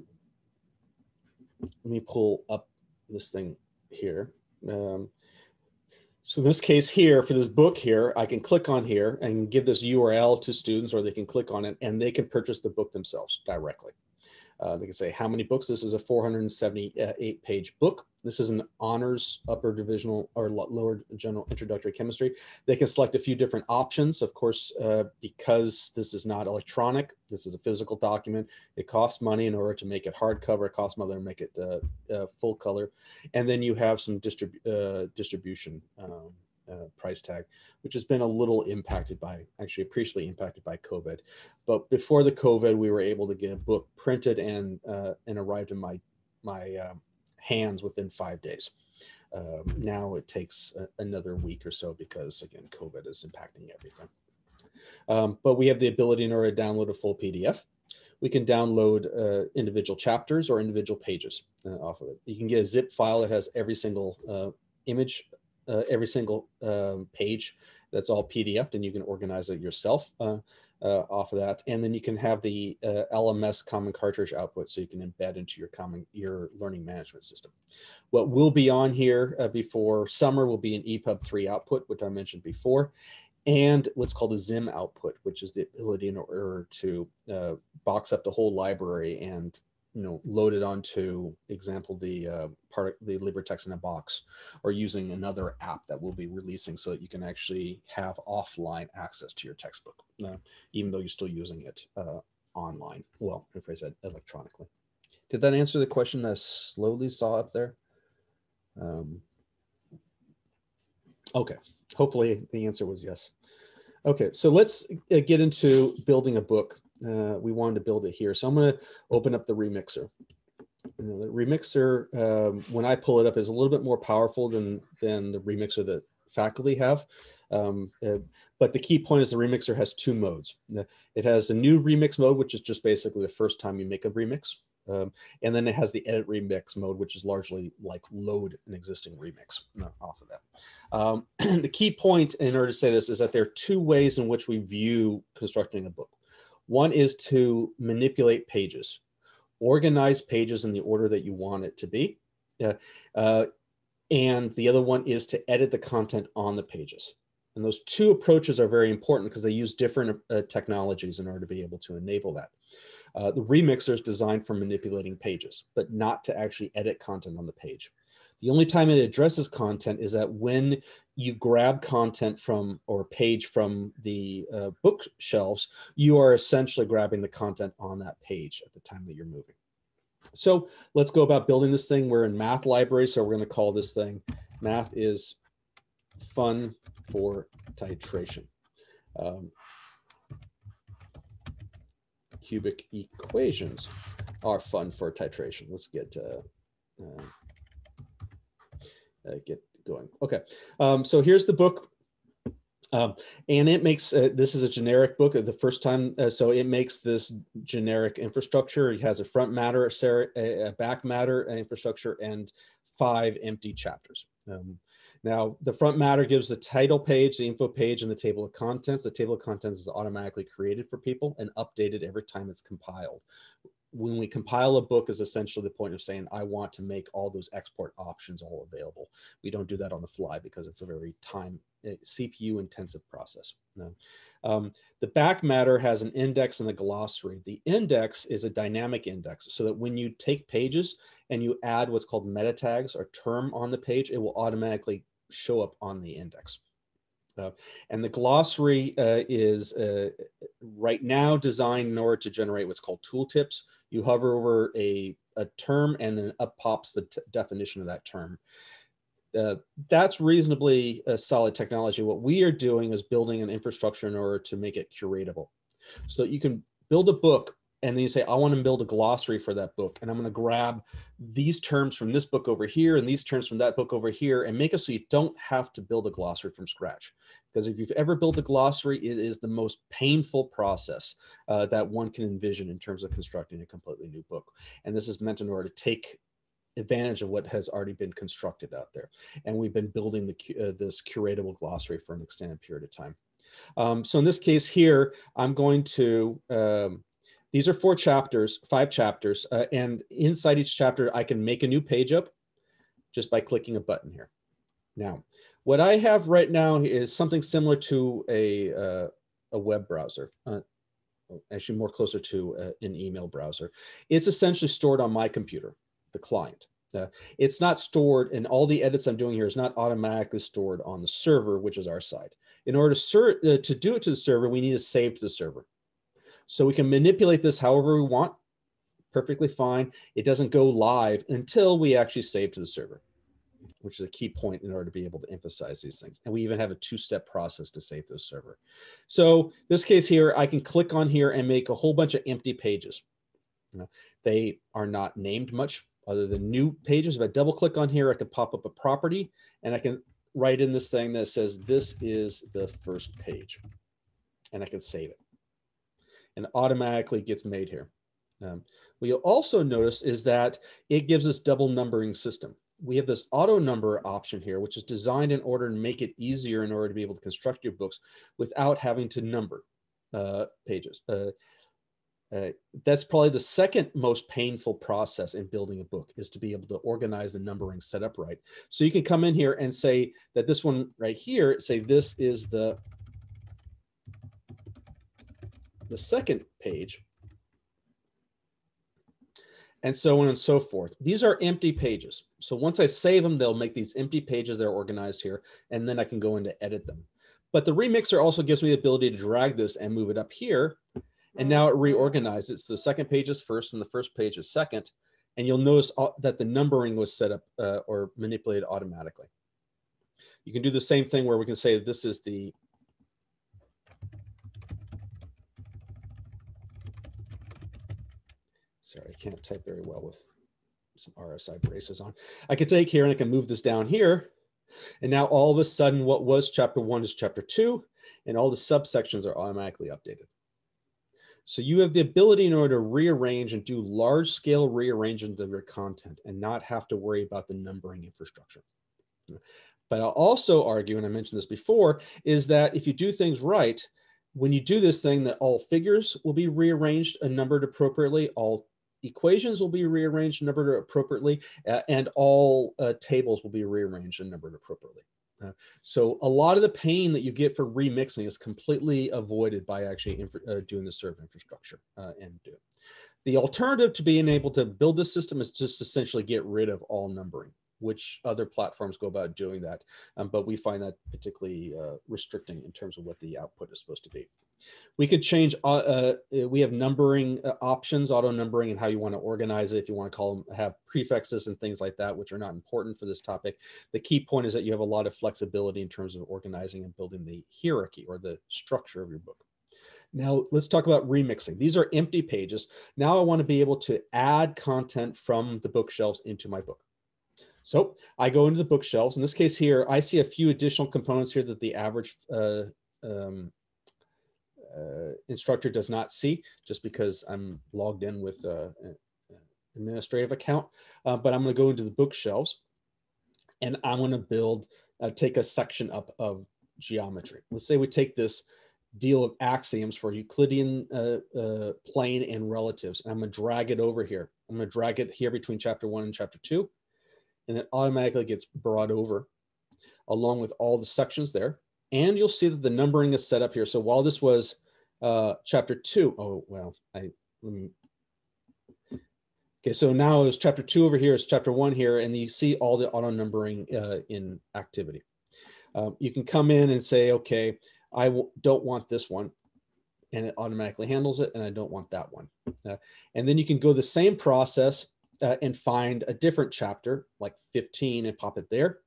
[SPEAKER 1] me pull up this thing here. So in this case here, for this book here, I can click on here and give this URL to students, or they can click on it and they can purchase the book themselves directly. They can say how many books. This is a 478 page book. This is an honors upper divisional or lower general introductory chemistry. They can select a few different options. Of course, because this is not electronic, this is a physical document. It costs money in order to make it hardcover. It costs money to make it full color. And then you have some distribution price tag, which has been a little impacted by, actually appreciably impacted by COVID. But before the COVID, we were able to get a book printed and arrived in my hands within 5 days. Now it takes another week or so because, again, COVID is impacting everything. But we have the ability in order to download a full PDF. We can download individual chapters or individual pages off of it. You can get a zip file that has every single image, every single page that's all PDF'd, and you can organize it yourself off of that. And then you can have the LMS common cartridge output, so you can embed into your learning management system. What will be on here before summer will be an EPUB 3 output, which I mentioned before, and what's called a Zim output, which is the ability in order to box up the whole library and load it onto, example, the LibreTexts in a box, or using another app that we'll be releasing so that you can actually have offline access to your textbook, even though you're still using it online. Well, if I said electronically. Did that answer the question that I slowly saw up there? Okay, hopefully the answer was yes. Okay, so let's get into building a book. We wanted to build it here. So I'm going to open up the remixer. The remixer, when I pull it up, is a little bit more powerful than the remixer that faculty have. But the key point is the remixer has two modes. It has a new remix mode, which is just basically the first time you make a remix. And then it has the edit remix mode, which is largely like load an existing remix off of that. The key point in order to say this is that there are two ways in which we view constructing a book. One is to manipulate pages, organize pages in the order that you want it to be. And the other one is to edit the content on the pages. And those two approaches are very important because they use different technologies in order to be able to enable that. The remixer is designed for manipulating pages, but not to actually edit content on the page. The only time it addresses content is that when you grab content from or page from the bookshelves, you are essentially grabbing the content on that page at the time that you're moving. So let's go about building this thing. We're in math library, so we're going to call this thing Math is Fun for Titration. Cubic equations are fun for titration. Let's get going. Okay, so here's the book. And it makes, this is a generic book the first time, so it makes this generic infrastructure. It has a front matter, a back matter infrastructure, and 5 empty chapters. Now, the front matter gives the title page, the info page, and the table of contents. The table of contents is automatically created for people and updated every time it's compiled. when we compile a book is essentially the point of saying, I want to make all those export options all available. We don't do that on the fly because it's a very CPU intensive process. No. The back matter has an index and a glossary. The index is a dynamic index, so that when you take pages and you add what's called meta tags or term on the page, it will automatically show up on the index. And the glossary is right now designed in order to generate what's called tooltips. You hover over a term and then up pops the definition of that term. That's reasonably solid technology. What we are doing is building an infrastructure in order to make it curatable. So that you can build a book and then you say, I want to build a glossary for that book. And I'm going to grab these terms from this book over here and these terms from that book over here and make it so you don't have to build a glossary from scratch. Because if you've ever built a glossary, it is the most painful process that one can envision in terms of constructing a completely new book. And this is meant in order to take advantage of what has already been constructed out there. And we've been building this curatable glossary for an extended period of time. So in this case here, I'm going to, these are 5 chapters, and inside each chapter, I can make a new page up just by clicking a button here. Now, what I have right now is something similar to a web browser, actually more closer to an email browser. It's essentially stored on my computer, the client. It's not stored, and all the edits I'm doing here is not automatically stored on the server, which is our side. In order to do it to the server, we need to save to the server. So we can manipulate this however we want, perfectly fine. It doesn't go live until we actually save to the server, which is a key point in order to be able to emphasize these things. And we even have a 2-step process to save to the server. So this case here, I can click on here and make a whole bunch of empty pages. They are not named much other than new pages. If I double click on here, I can pop up a property and I can write in this thing that says, this is the first page. And I can save it. And automatically gets made here. What you'll also notice is that it gives us double numbering system. We have this auto number option here, which is designed in order to make it easier in order to be able to construct your books without having to number pages. That's probably the second most painful process in building a book, is to be able to organize the numbering set up right. So you can come in here and say that this one right here, say this is the second page, and so on and so forth. These are empty pages. So once I save them, they'll make these empty pages that are organized here, and then I can go in to edit them. But the remixer also gives me the ability to drag this and move it up here, and now it reorganizes. So the second page is first and the first page is second, and you'll notice that the numbering was set up or manipulated automatically. You can do the same thing where we can say this is the sorry, I can't type very well with some RSI braces on. I can take here and I can move this down here. And now all of a sudden, what was chapter 1 is chapter 2, and all the subsections are automatically updated. So you have the ability in order to rearrange and do large scale rearrangement of your content and not have to worry about the numbering infrastructure. But I'll also argue, and I mentioned this before, is that if you do things right, when you do this thing, that all figures will be rearranged and numbered appropriately, all equations will be rearranged and numbered appropriately, and all tables will be rearranged and numbered appropriately. So a lot of the pain that you get for remixing is completely avoided by actually doing the server infrastructure and do it. The alternative to being able to build this system is just essentially get rid of all numbering, which other platforms go about doing that. But we find that particularly restricting in terms of what the output is supposed to be. We could change, we have numbering options, auto numbering, and how you want to organize it. If you want to call them, have prefixes and things like that, which are not important for this topic. The key point is that you have a lot of flexibility in terms of organizing and building the hierarchy or the structure of your book. Now let's talk about remixing. These are empty pages. Now I want to be able to add content from the bookshelves into my book. So I go into the bookshelves. In this case here, I see a few additional components here that the average instructor does not see, just because I'm logged in with an administrative account. But I'm going to go into the bookshelves, and I'm going to build, take a section up of geometry. Let's say we take this deal of axioms for Euclidean plane and relatives. And I'm going to drag it over here. I'm going to drag it here between chapter 1 and chapter 2, and it automatically gets brought over along with all the sections there. And you'll see that the numbering is set up here. So while this was chapter 2, oh, well, okay, so now it's chapter 2 over here, it's chapter 1 here, and you see all the auto numbering in activity. You can come in and say, okay, I don't want this one, and it automatically handles it, and I don't want that one. And then you can go the same process and find a different chapter, like 15, and pop it there.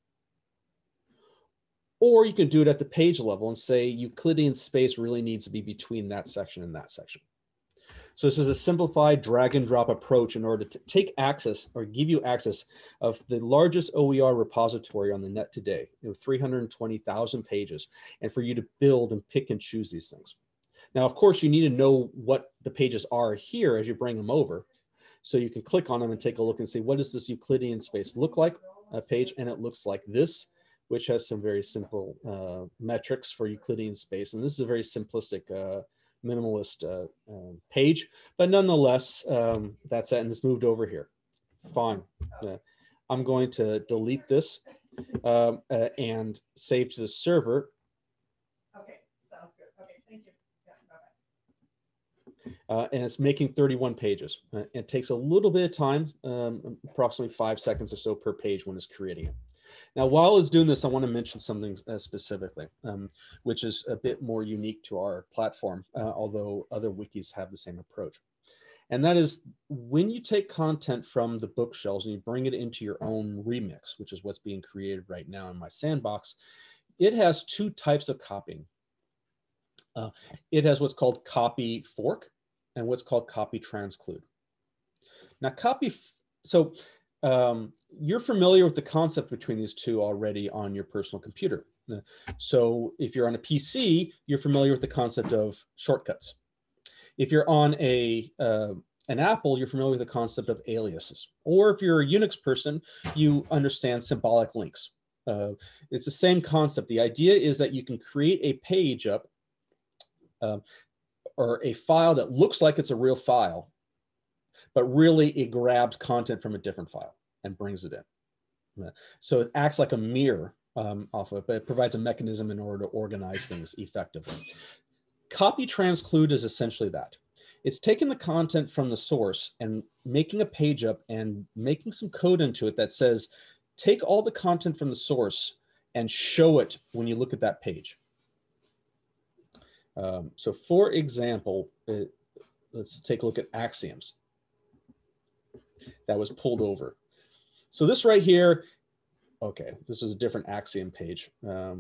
[SPEAKER 1] Or you can do it at the page level and say Euclidean space really needs to be between that section and that section. So this is a simplified drag and drop approach in order to take access or give you access of the largest OER repository on the net today, 320,000 pages, and for you to build and pick and choose these things. Now, of course, you need to know what the pages are here as you bring them over. So you can click on them and take a look and see, what does this Euclidean space look like, a page? And it looks like this, which has some very simple metrics for Euclidean space. And this is a very simplistic minimalist page, but nonetheless, that's it, and it's moved over here. Fine. I'm going to delete this and save to the server.
[SPEAKER 4] Okay, sounds good. Okay, thank you. Yeah, bye-bye.
[SPEAKER 1] And it's making 31 pages. It takes a little bit of time, approximately 5 seconds or so per page when it's creating it. Now, while it's doing this, I want to mention something specifically, which is a bit more unique to our platform, although other wikis have the same approach. And that is when you take content from the bookshelves and you bring it into your own remix, which is what's being created right now in my sandbox, it has 2 types of copying. It has what's called copy fork and what's called copy transclude. Now, you're familiar with the concept between these two already on your personal computer. So if you're on a PC, you're familiar with the concept of shortcuts. If you're on an Apple, you're familiar with the concept of aliases. Or if you're a Unix person, you understand symbolic links. It's the same concept. The idea is that you can create a page up or a file that looks like it's a real file, but really it grabs content from a different file and brings it in. So it acts like a mirror off of it, but it provides a mechanism in order to organize things effectively. Copy transclude is essentially that. It's taking the content from the source and making a page up and making some code into it that says, take all the content from the source and show it when you look at that page. So for example, let's take a look at axioms. That was pulled over. So this right here, okay, this is a different axiom page. I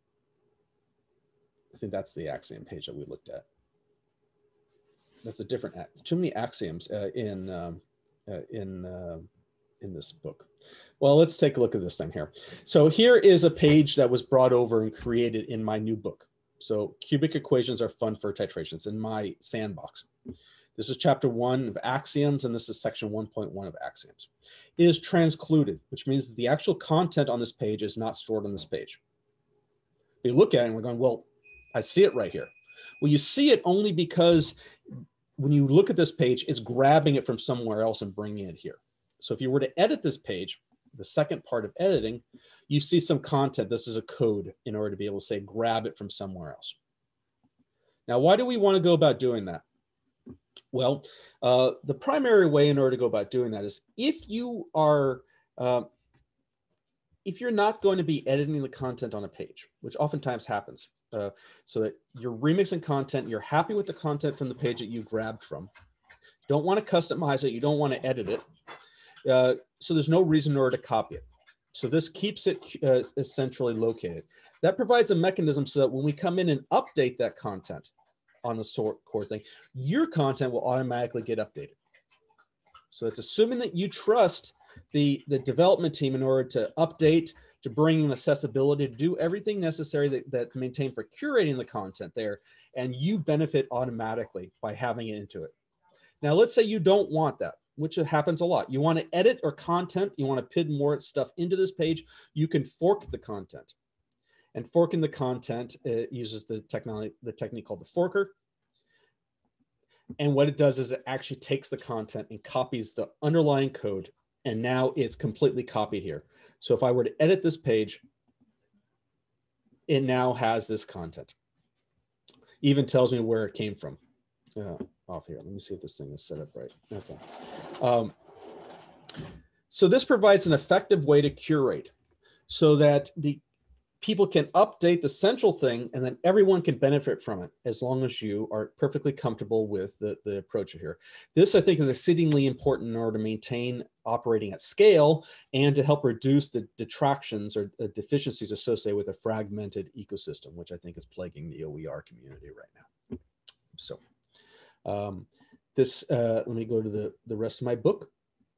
[SPEAKER 1] think that's the axiom page that we looked at. That's a different, too many axioms in this book. Well, let's take a look at this thing here. So here is a page that was brought over and created in my new book. So cubic equations are fun for titrations in my sandbox. This is chapter 1 of axioms, and this is section 1.1 of axioms. It is transcluded, which means that the actual content on this page is not stored on this page. We look at it and we're going, well, I see it right here. Well, you see it only because when you look at this page, it's grabbing it from somewhere else and bringing it here. So if you were to edit this page, the second part of editing, you see some content. This is a code in order to be able to say, grab it from somewhere else. Now, why do we want to go about doing that? Well, the primary way in order to go about doing that is if you are, if you're not going to be editing the content on a page, which oftentimes happens, so that you're remixing content, you're happy with the content from the page that you grabbed from, you don't want to customize it, you don't want to edit it, so there's no reason in order to copy it. So this keeps it centrally located. That provides a mechanism so that when we come in and update that content on the core thing, your content will automatically get updated. So it's assuming that you trust the development team in order to update, to bring in accessibility, to do everything necessary that maintain for curating the content there, and you benefit automatically by having it into it. Now, let's say you don't want that, which happens a lot. You want to edit or content, you want to pin more stuff into this page, you can fork the content. And forking the content uses the technique called the forker. And what it does is it actually takes the content and copies the underlying code, and now it's completely copied here. So if I were to edit this page, it now has this content. Even tells me where it came from. Off here, let me see if this thing is set up right. Okay. So this provides an effective way to curate so that the people can update the central thing and then everyone can benefit from it as long as you are perfectly comfortable with the approach here. This, I think, is exceedingly important in order to maintain operating at scale and to help reduce the detractions or deficiencies associated with a fragmented ecosystem, which I think is plaguing the OER community right now. So let me go to the rest of my book.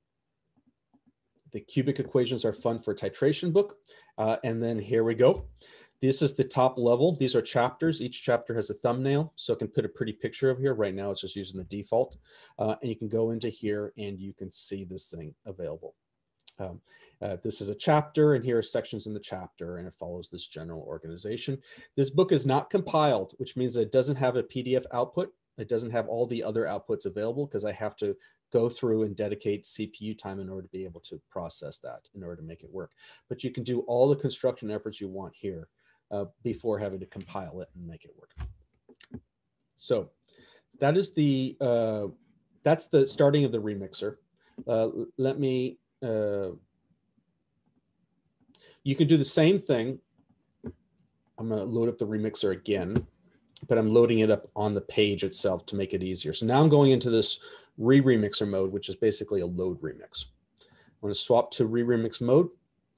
[SPEAKER 1] The cubic equations are fun for titration book. And then here we go. This is the top level. These are chapters. Each chapter has a thumbnail, so it can put a pretty picture of here. Right now, it's just using the default. And you can go into here and you can see this thing available. This is a chapter, and here are sections in the chapter, and it follows this general organization. This book is not compiled, which means that it doesn't have a PDF output. It doesn't have all the other outputs available because I have to go through and dedicate CPU time in order to be able to process that in order to make it work. But you can do all the construction efforts you want here before having to compile it and make it work. So that is that's the starting of the remixer. Let me, you can do the same thing. I'm gonna load up the remixer again, but I'm loading it up on the page itself to make it easier. So now I'm going into this remixer mode, which is basically a load remix. I'm going to swap to remix mode,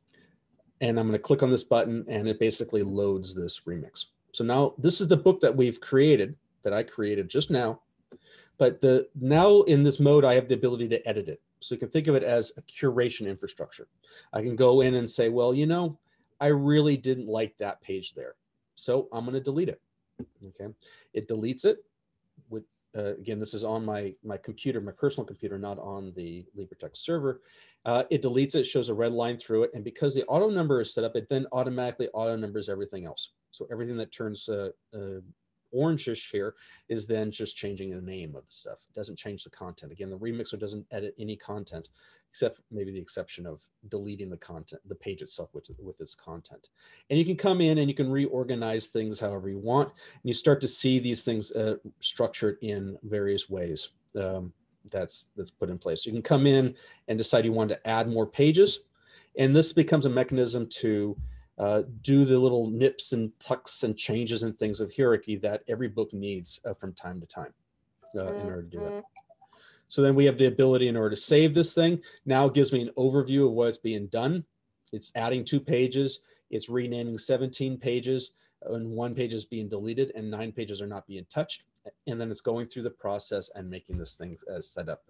[SPEAKER 1] and I'm going to click on this button, and it basically loads this remix. So now this is the book that we've created, that I created just now. But now in this mode, I have the ability to edit it. So you can think of it as a curation infrastructure. I can go in and say, well, you know, I really didn't like that page there, so I'm going to delete it. Okay, it deletes it. With again, this is on my computer, my personal computer, not on the LibreTexts server. It deletes it, shows a red line through it, and because the auto number is set up, it then automatically auto numbers everything else. So everything that turns orangish here is then just changing the name of the stuff. It doesn't change the content. Again, the remixer doesn't edit any content, except maybe the exception of deleting the content, the page itself with its content. And you can come in and you can reorganize things however you want. And you start to see these things structured in various ways that's put in place. You can come in and decide you want to add more pages. And this becomes a mechanism to do the little nips and tucks and changes and things of hierarchy that every book needs from time to time in order to do it. So then we have the ability in order to save this thing. Now it gives me an overview of what's being done. It's adding 2 pages. It's renaming 17 pages, and 1 page is being deleted and 9 pages are not being touched. And then it's going through the process and making this thing set up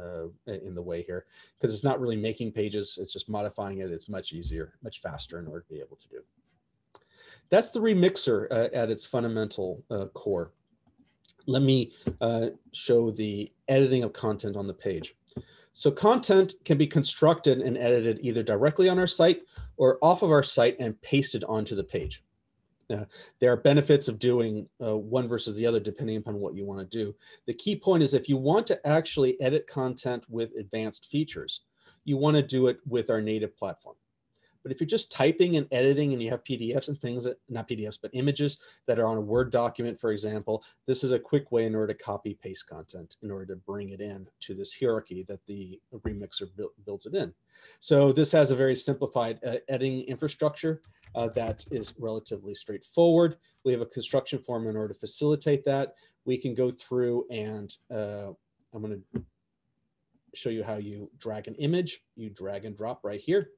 [SPEAKER 1] in the way here, because it's not really making pages, it's just modifying it. It's much easier, much faster in order to be able to do. That's the remixer at its fundamental core. Let me show the editing of content on the page. So content can be constructed and edited either directly on our site or off of our site and pasted onto the page. There are benefits of doing one versus the other depending upon what you want to do. The key point is if you want to actually edit content with advanced features, you want to do it with our native platform. But if you're just typing and editing and you have PDFs and things that, not PDFs, but images that are on a Word document, for example, this is a quick way in order to copy paste content in order to bring it in to this hierarchy that the remixer builds it in. So this has a very simplified editing infrastructure that is relatively straightforward. We have a construction form in order to facilitate that. We can go through and I'm going to show you how you drag an image. You drag and drop right here,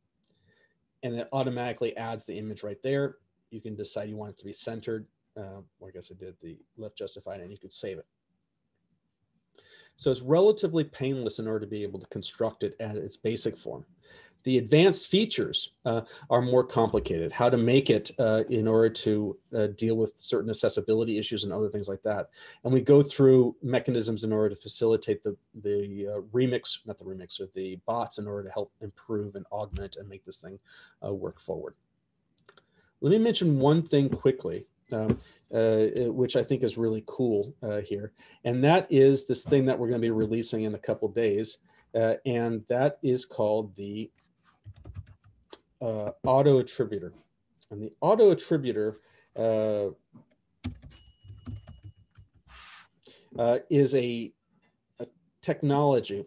[SPEAKER 1] and it automatically adds the image right there. You can decide you want it to be centered. Or I guess I did the left justified, and you could save it. So it's relatively painless in order to be able to construct it at its basic form. The advanced features are more complicated. How to make it in order to deal with certain accessibility issues and other things like that. And we go through mechanisms in order to facilitate the bots in order to help improve and augment and make this thing work forward. Let me mention one thing quickly, which I think is really cool here. And that is this thing that we're going to be releasing in a couple days. And that is called the auto attributor. And the auto attributor is a technology.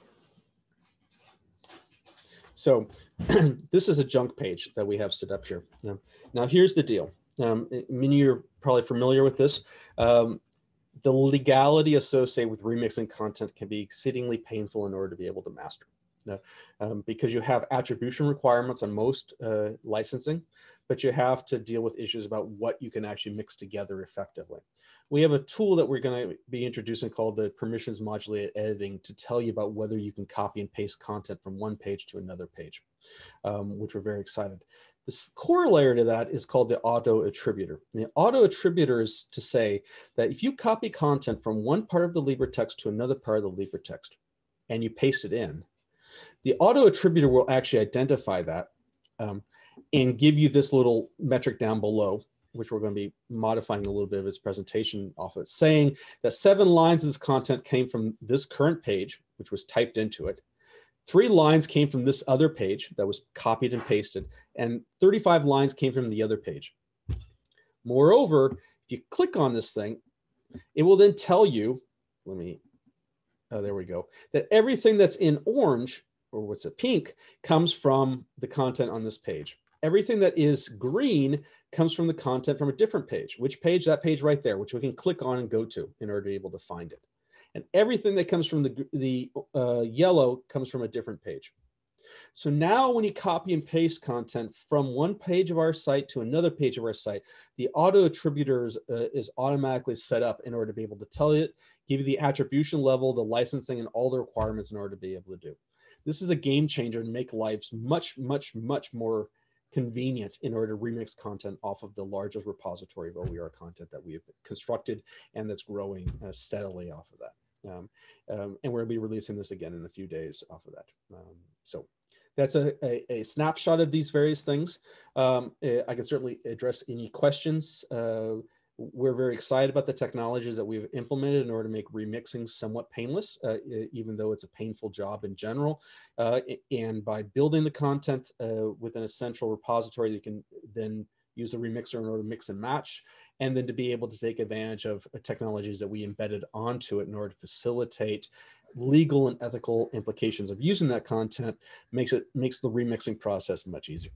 [SPEAKER 1] So this is a junk page that we have set up here. Now here's the deal. Many of you are probably familiar with this. The legality associated with remixing content can be exceedingly painful in order to be able to master. Because you have attribution requirements on most licensing, but you have to deal with issues about what you can actually mix together effectively. We have a tool that we're going to be introducing called the permissions modulated editing to tell you about whether you can copy and paste content from one page to another page, which we're very excited. The corollary to that is called the auto attributor. And the auto attributor is to say that if you copy content from one part of the LibreText to another part of the LibreText and you paste it in, the auto attributor will actually identify that and give you this little metric down below, which we're going to be modifying a little bit of its presentation off of it, saying that 7 lines of this content came from this current page, which was typed into it. 3 lines came from this other page that was copied and pasted, and 35 lines came from the other page. Moreover, if you click on this thing, it will then tell you, oh, there we go, that everything that's in orange, or what's it, pink, comes from the content on this page. Everything that is green comes from the content from a different page. Which page? That page right there, which we can click on and go to in order to be able to find it. And everything that comes from the yellow comes from a different page. So now when you copy and paste content from one page of our site to another page of our site, the auto attributor is automatically set up in order to be able to tell it, give you the attribution level, the licensing, and all the requirements in order to be able to do. This is a game changer and make lives much, much, much more convenient in order to remix content off of the largest repository of OER content that we have constructed and that's growing steadily off of that. And we're going to be releasing this again in a few days off of that. So that's a snapshot of these various things. I can certainly address any questions. We're very excited about the technologies that we've implemented in order to make remixing somewhat painless, even though it's a painful job in general. And by building the content within a central repository, you can then use the remixer in order to mix and match, and then to be able to take advantage of technologies that we embedded onto it in order to facilitate legal and ethical implications of using that content makes the remixing process much easier.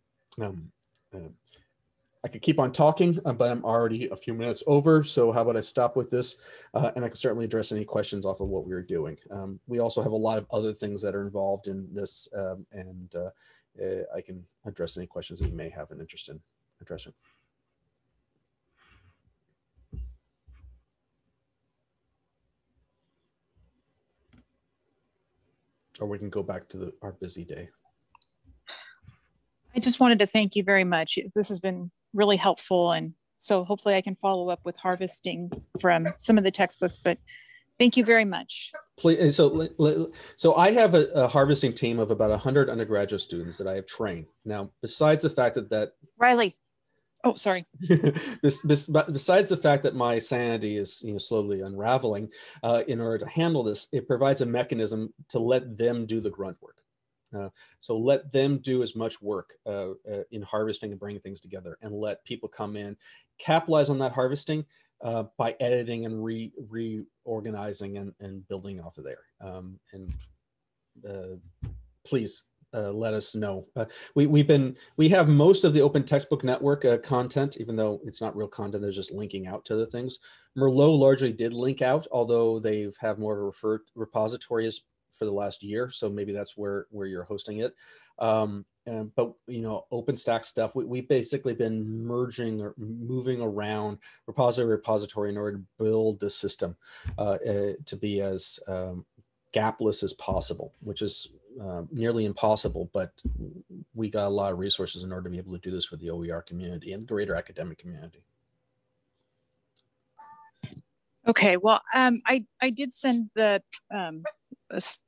[SPEAKER 1] I could keep on talking, but I'm already a few minutes over. So how about I stop with this? And I can certainly address any questions off of what we were doing. We also have a lot of other things that are involved in this, and I can address any questions that you may have an interest in addressing. Or we can go back to our busy day.
[SPEAKER 3] I just wanted to thank you very much. This has been really helpful. And so hopefully I can follow up with harvesting from some of the textbooks, but thank you very much.
[SPEAKER 1] Please, so I have a harvesting team of about 100 undergraduate students that I have trained. Now, besides the fact that
[SPEAKER 3] Riley. Oh, sorry.
[SPEAKER 1] Besides the fact that my sanity is slowly unraveling, in order to handle this, it provides a mechanism to let them do the grunt work. So let them do as much work in harvesting and bringing things together, and let people come in, capitalize on that harvesting by editing and reorganizing and building off of there. Please. Let us know. We have most of the Open Textbook Network content, even though it's not real content, they're just linking out to the things. Merlot largely did link out, although they have more of a repositories for the last year. So maybe that's where you're hosting it. But OpenStack stuff, we've basically been merging or moving around repository in order to build the system to be as gapless as possible, which is nearly impossible, but we got a lot of resources in order to be able to do this for the OER community and greater academic community.
[SPEAKER 3] Okay, well, I did send the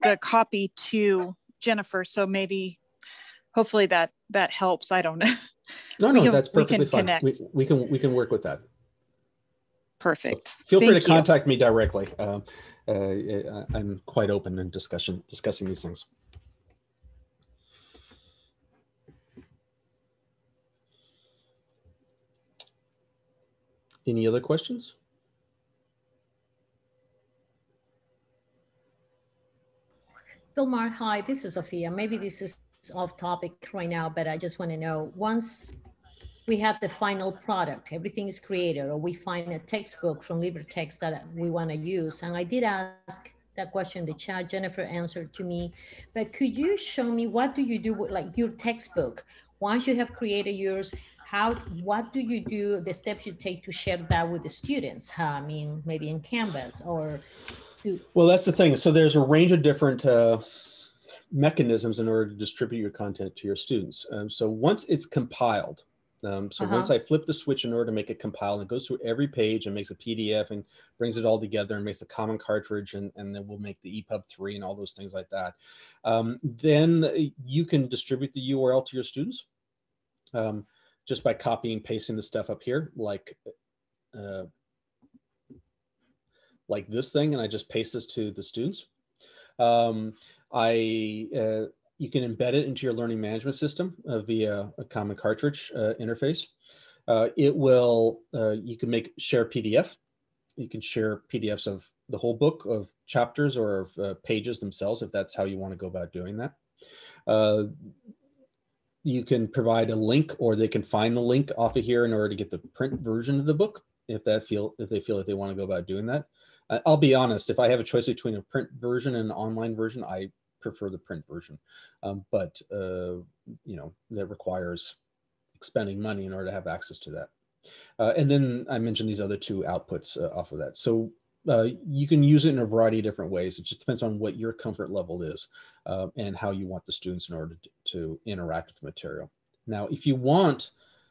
[SPEAKER 3] copy to Jennifer, so maybe hopefully that helps. I don't know.
[SPEAKER 1] No, that's perfectly fine.
[SPEAKER 3] Connect.
[SPEAKER 1] We can work with that.
[SPEAKER 3] Perfect.
[SPEAKER 1] So feel free to
[SPEAKER 3] Thank you.
[SPEAKER 1] contact me directly. I'm quite open in discussing these things. Any other questions?
[SPEAKER 5] Delmar, hi, this is Sophia. Maybe this is off topic right now, but I just want to know, once we have the final product, everything is created, or we find a textbook from LibreTexts that we want to use. And I did ask that question in the chat, Jennifer answered to me, but could you show me, what do you do with like your textbook? Once you have created yours, what do you do, the steps you take to share that with the students? I mean, maybe in Canvas or...
[SPEAKER 1] Well, that's the thing. So there's a range of different mechanisms in order to distribute your content to your students. So once it's compiled, once I flip the switch in order to make it compile, it goes through every page and makes a PDF and brings it all together and makes a common cartridge, and then we'll make the EPUB 3 and all those things like that. Then you can distribute the URL to your students just by copying and pasting the stuff up here, like this thing, and I just paste this to the students. You can embed it into your learning management system via a common cartridge interface. You can share PDF. You can share PDFs of the whole book, of chapters, or of pages themselves, if that's how you want to go about doing that. You can provide a link, or they can find the link off of here in order to get the print version of the book, if they feel like they want to go about doing that. I'll be honest, if I have a choice between a print version and an online version, I prefer the print version. But that requires expending money in order to have access to that. And then I mentioned these other two outputs off of that. So you can use it in a variety of different ways. It just depends on what your comfort level is and how you want the students in order to interact with the material. Now, if you want,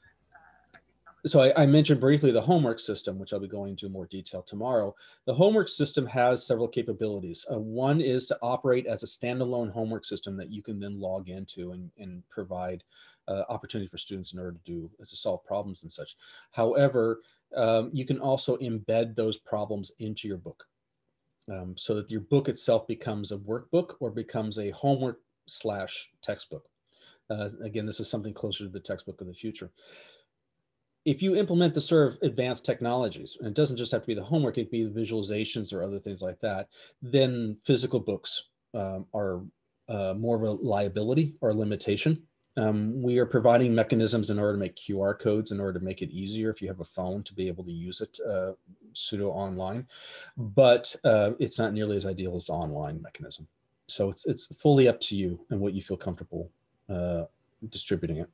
[SPEAKER 1] so I mentioned briefly the homework system, which I'll be going into more detail tomorrow. The homework system has several capabilities. One is to operate as a standalone homework system that you can then log into and provide opportunity for students in order to solve problems and such. However, you can also embed those problems into your book so that your book itself becomes a workbook or becomes a homework / textbook. Again, this is something closer to the textbook of the future. If you implement the sort of advanced technologies, and it doesn't just have to be the homework, it could be the visualizations or other things like that, then physical books are more of a liability or a limitation. We are providing mechanisms in order to make QR codes in order to make it easier if you have a phone to be able to use it pseudo online, but it's not nearly as ideal as the online mechanism. So it's fully up to you and what you feel comfortable distributing it.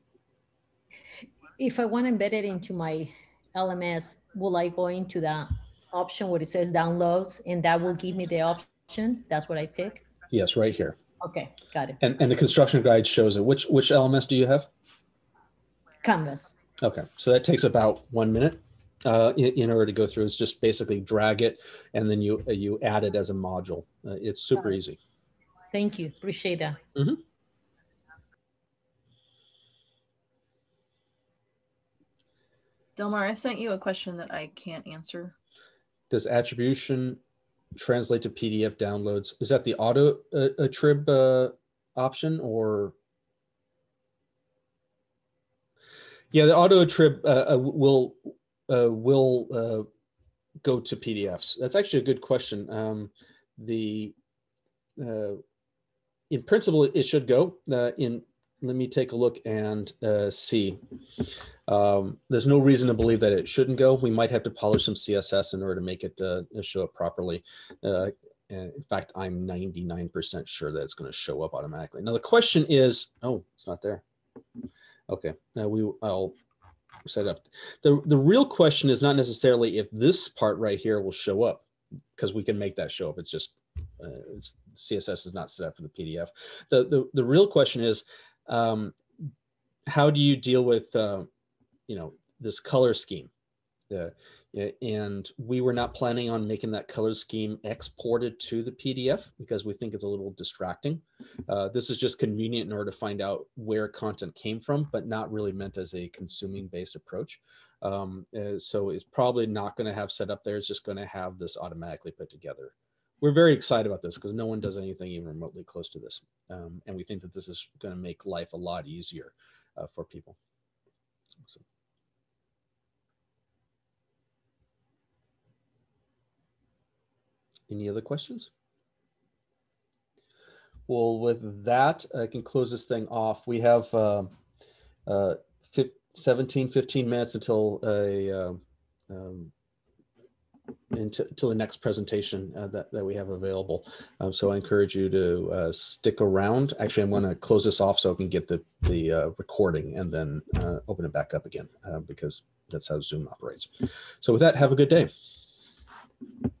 [SPEAKER 5] If I want to embed it into my LMS, will I go into the option where it says downloads and that will give me the option? That's what I pick?
[SPEAKER 1] Yes, right here.
[SPEAKER 5] Okay, got it.
[SPEAKER 1] And the construction guide shows it. Which LMS do you have? Canvas. Okay, so that takes about 1 minute in order to go through. It's just basically drag it and then you add it as a module. It's super easy.
[SPEAKER 5] Thank you, appreciate that.
[SPEAKER 1] Mm-hmm.
[SPEAKER 6] Delmar, I sent you a question that I can't answer.
[SPEAKER 1] Does attribution translate to PDF downloads? Is that the auto attrib option, or? Yeah, the auto attrib will go to PDFs. That's actually a good question. In principle, it should go. Let me take a look and see. There's no reason to believe that it shouldn't go. We might have to polish some CSS in order to make it show up properly. In fact, I'm 99% sure that it's going to show up automatically. Now the question is, oh, it's not there. Okay, now I'll set up. The real question is not necessarily if this part right here will show up, because we can make that show up. It's just CSS is not set up for the PDF. The real question is, how do you deal with this color scheme? And we were not planning on making that color scheme exported to the PDF because we think it's a little distracting. This is just convenient in order to find out where content came from, but not really meant as a consuming based approach. So it's probably not going to have set up there. It's just going to have this automatically put together. We're very excited about this because no one does anything even remotely close to this. And we think that this is going to make life a lot easier for people. So. Any other questions? Well, with that, I can close this thing off. We have 15 minutes until until the next presentation that we have available. So I encourage you to stick around. Actually, I'm going to close this off so I can get the recording and then open it back up again because that's how Zoom operates. So with that, have a good day.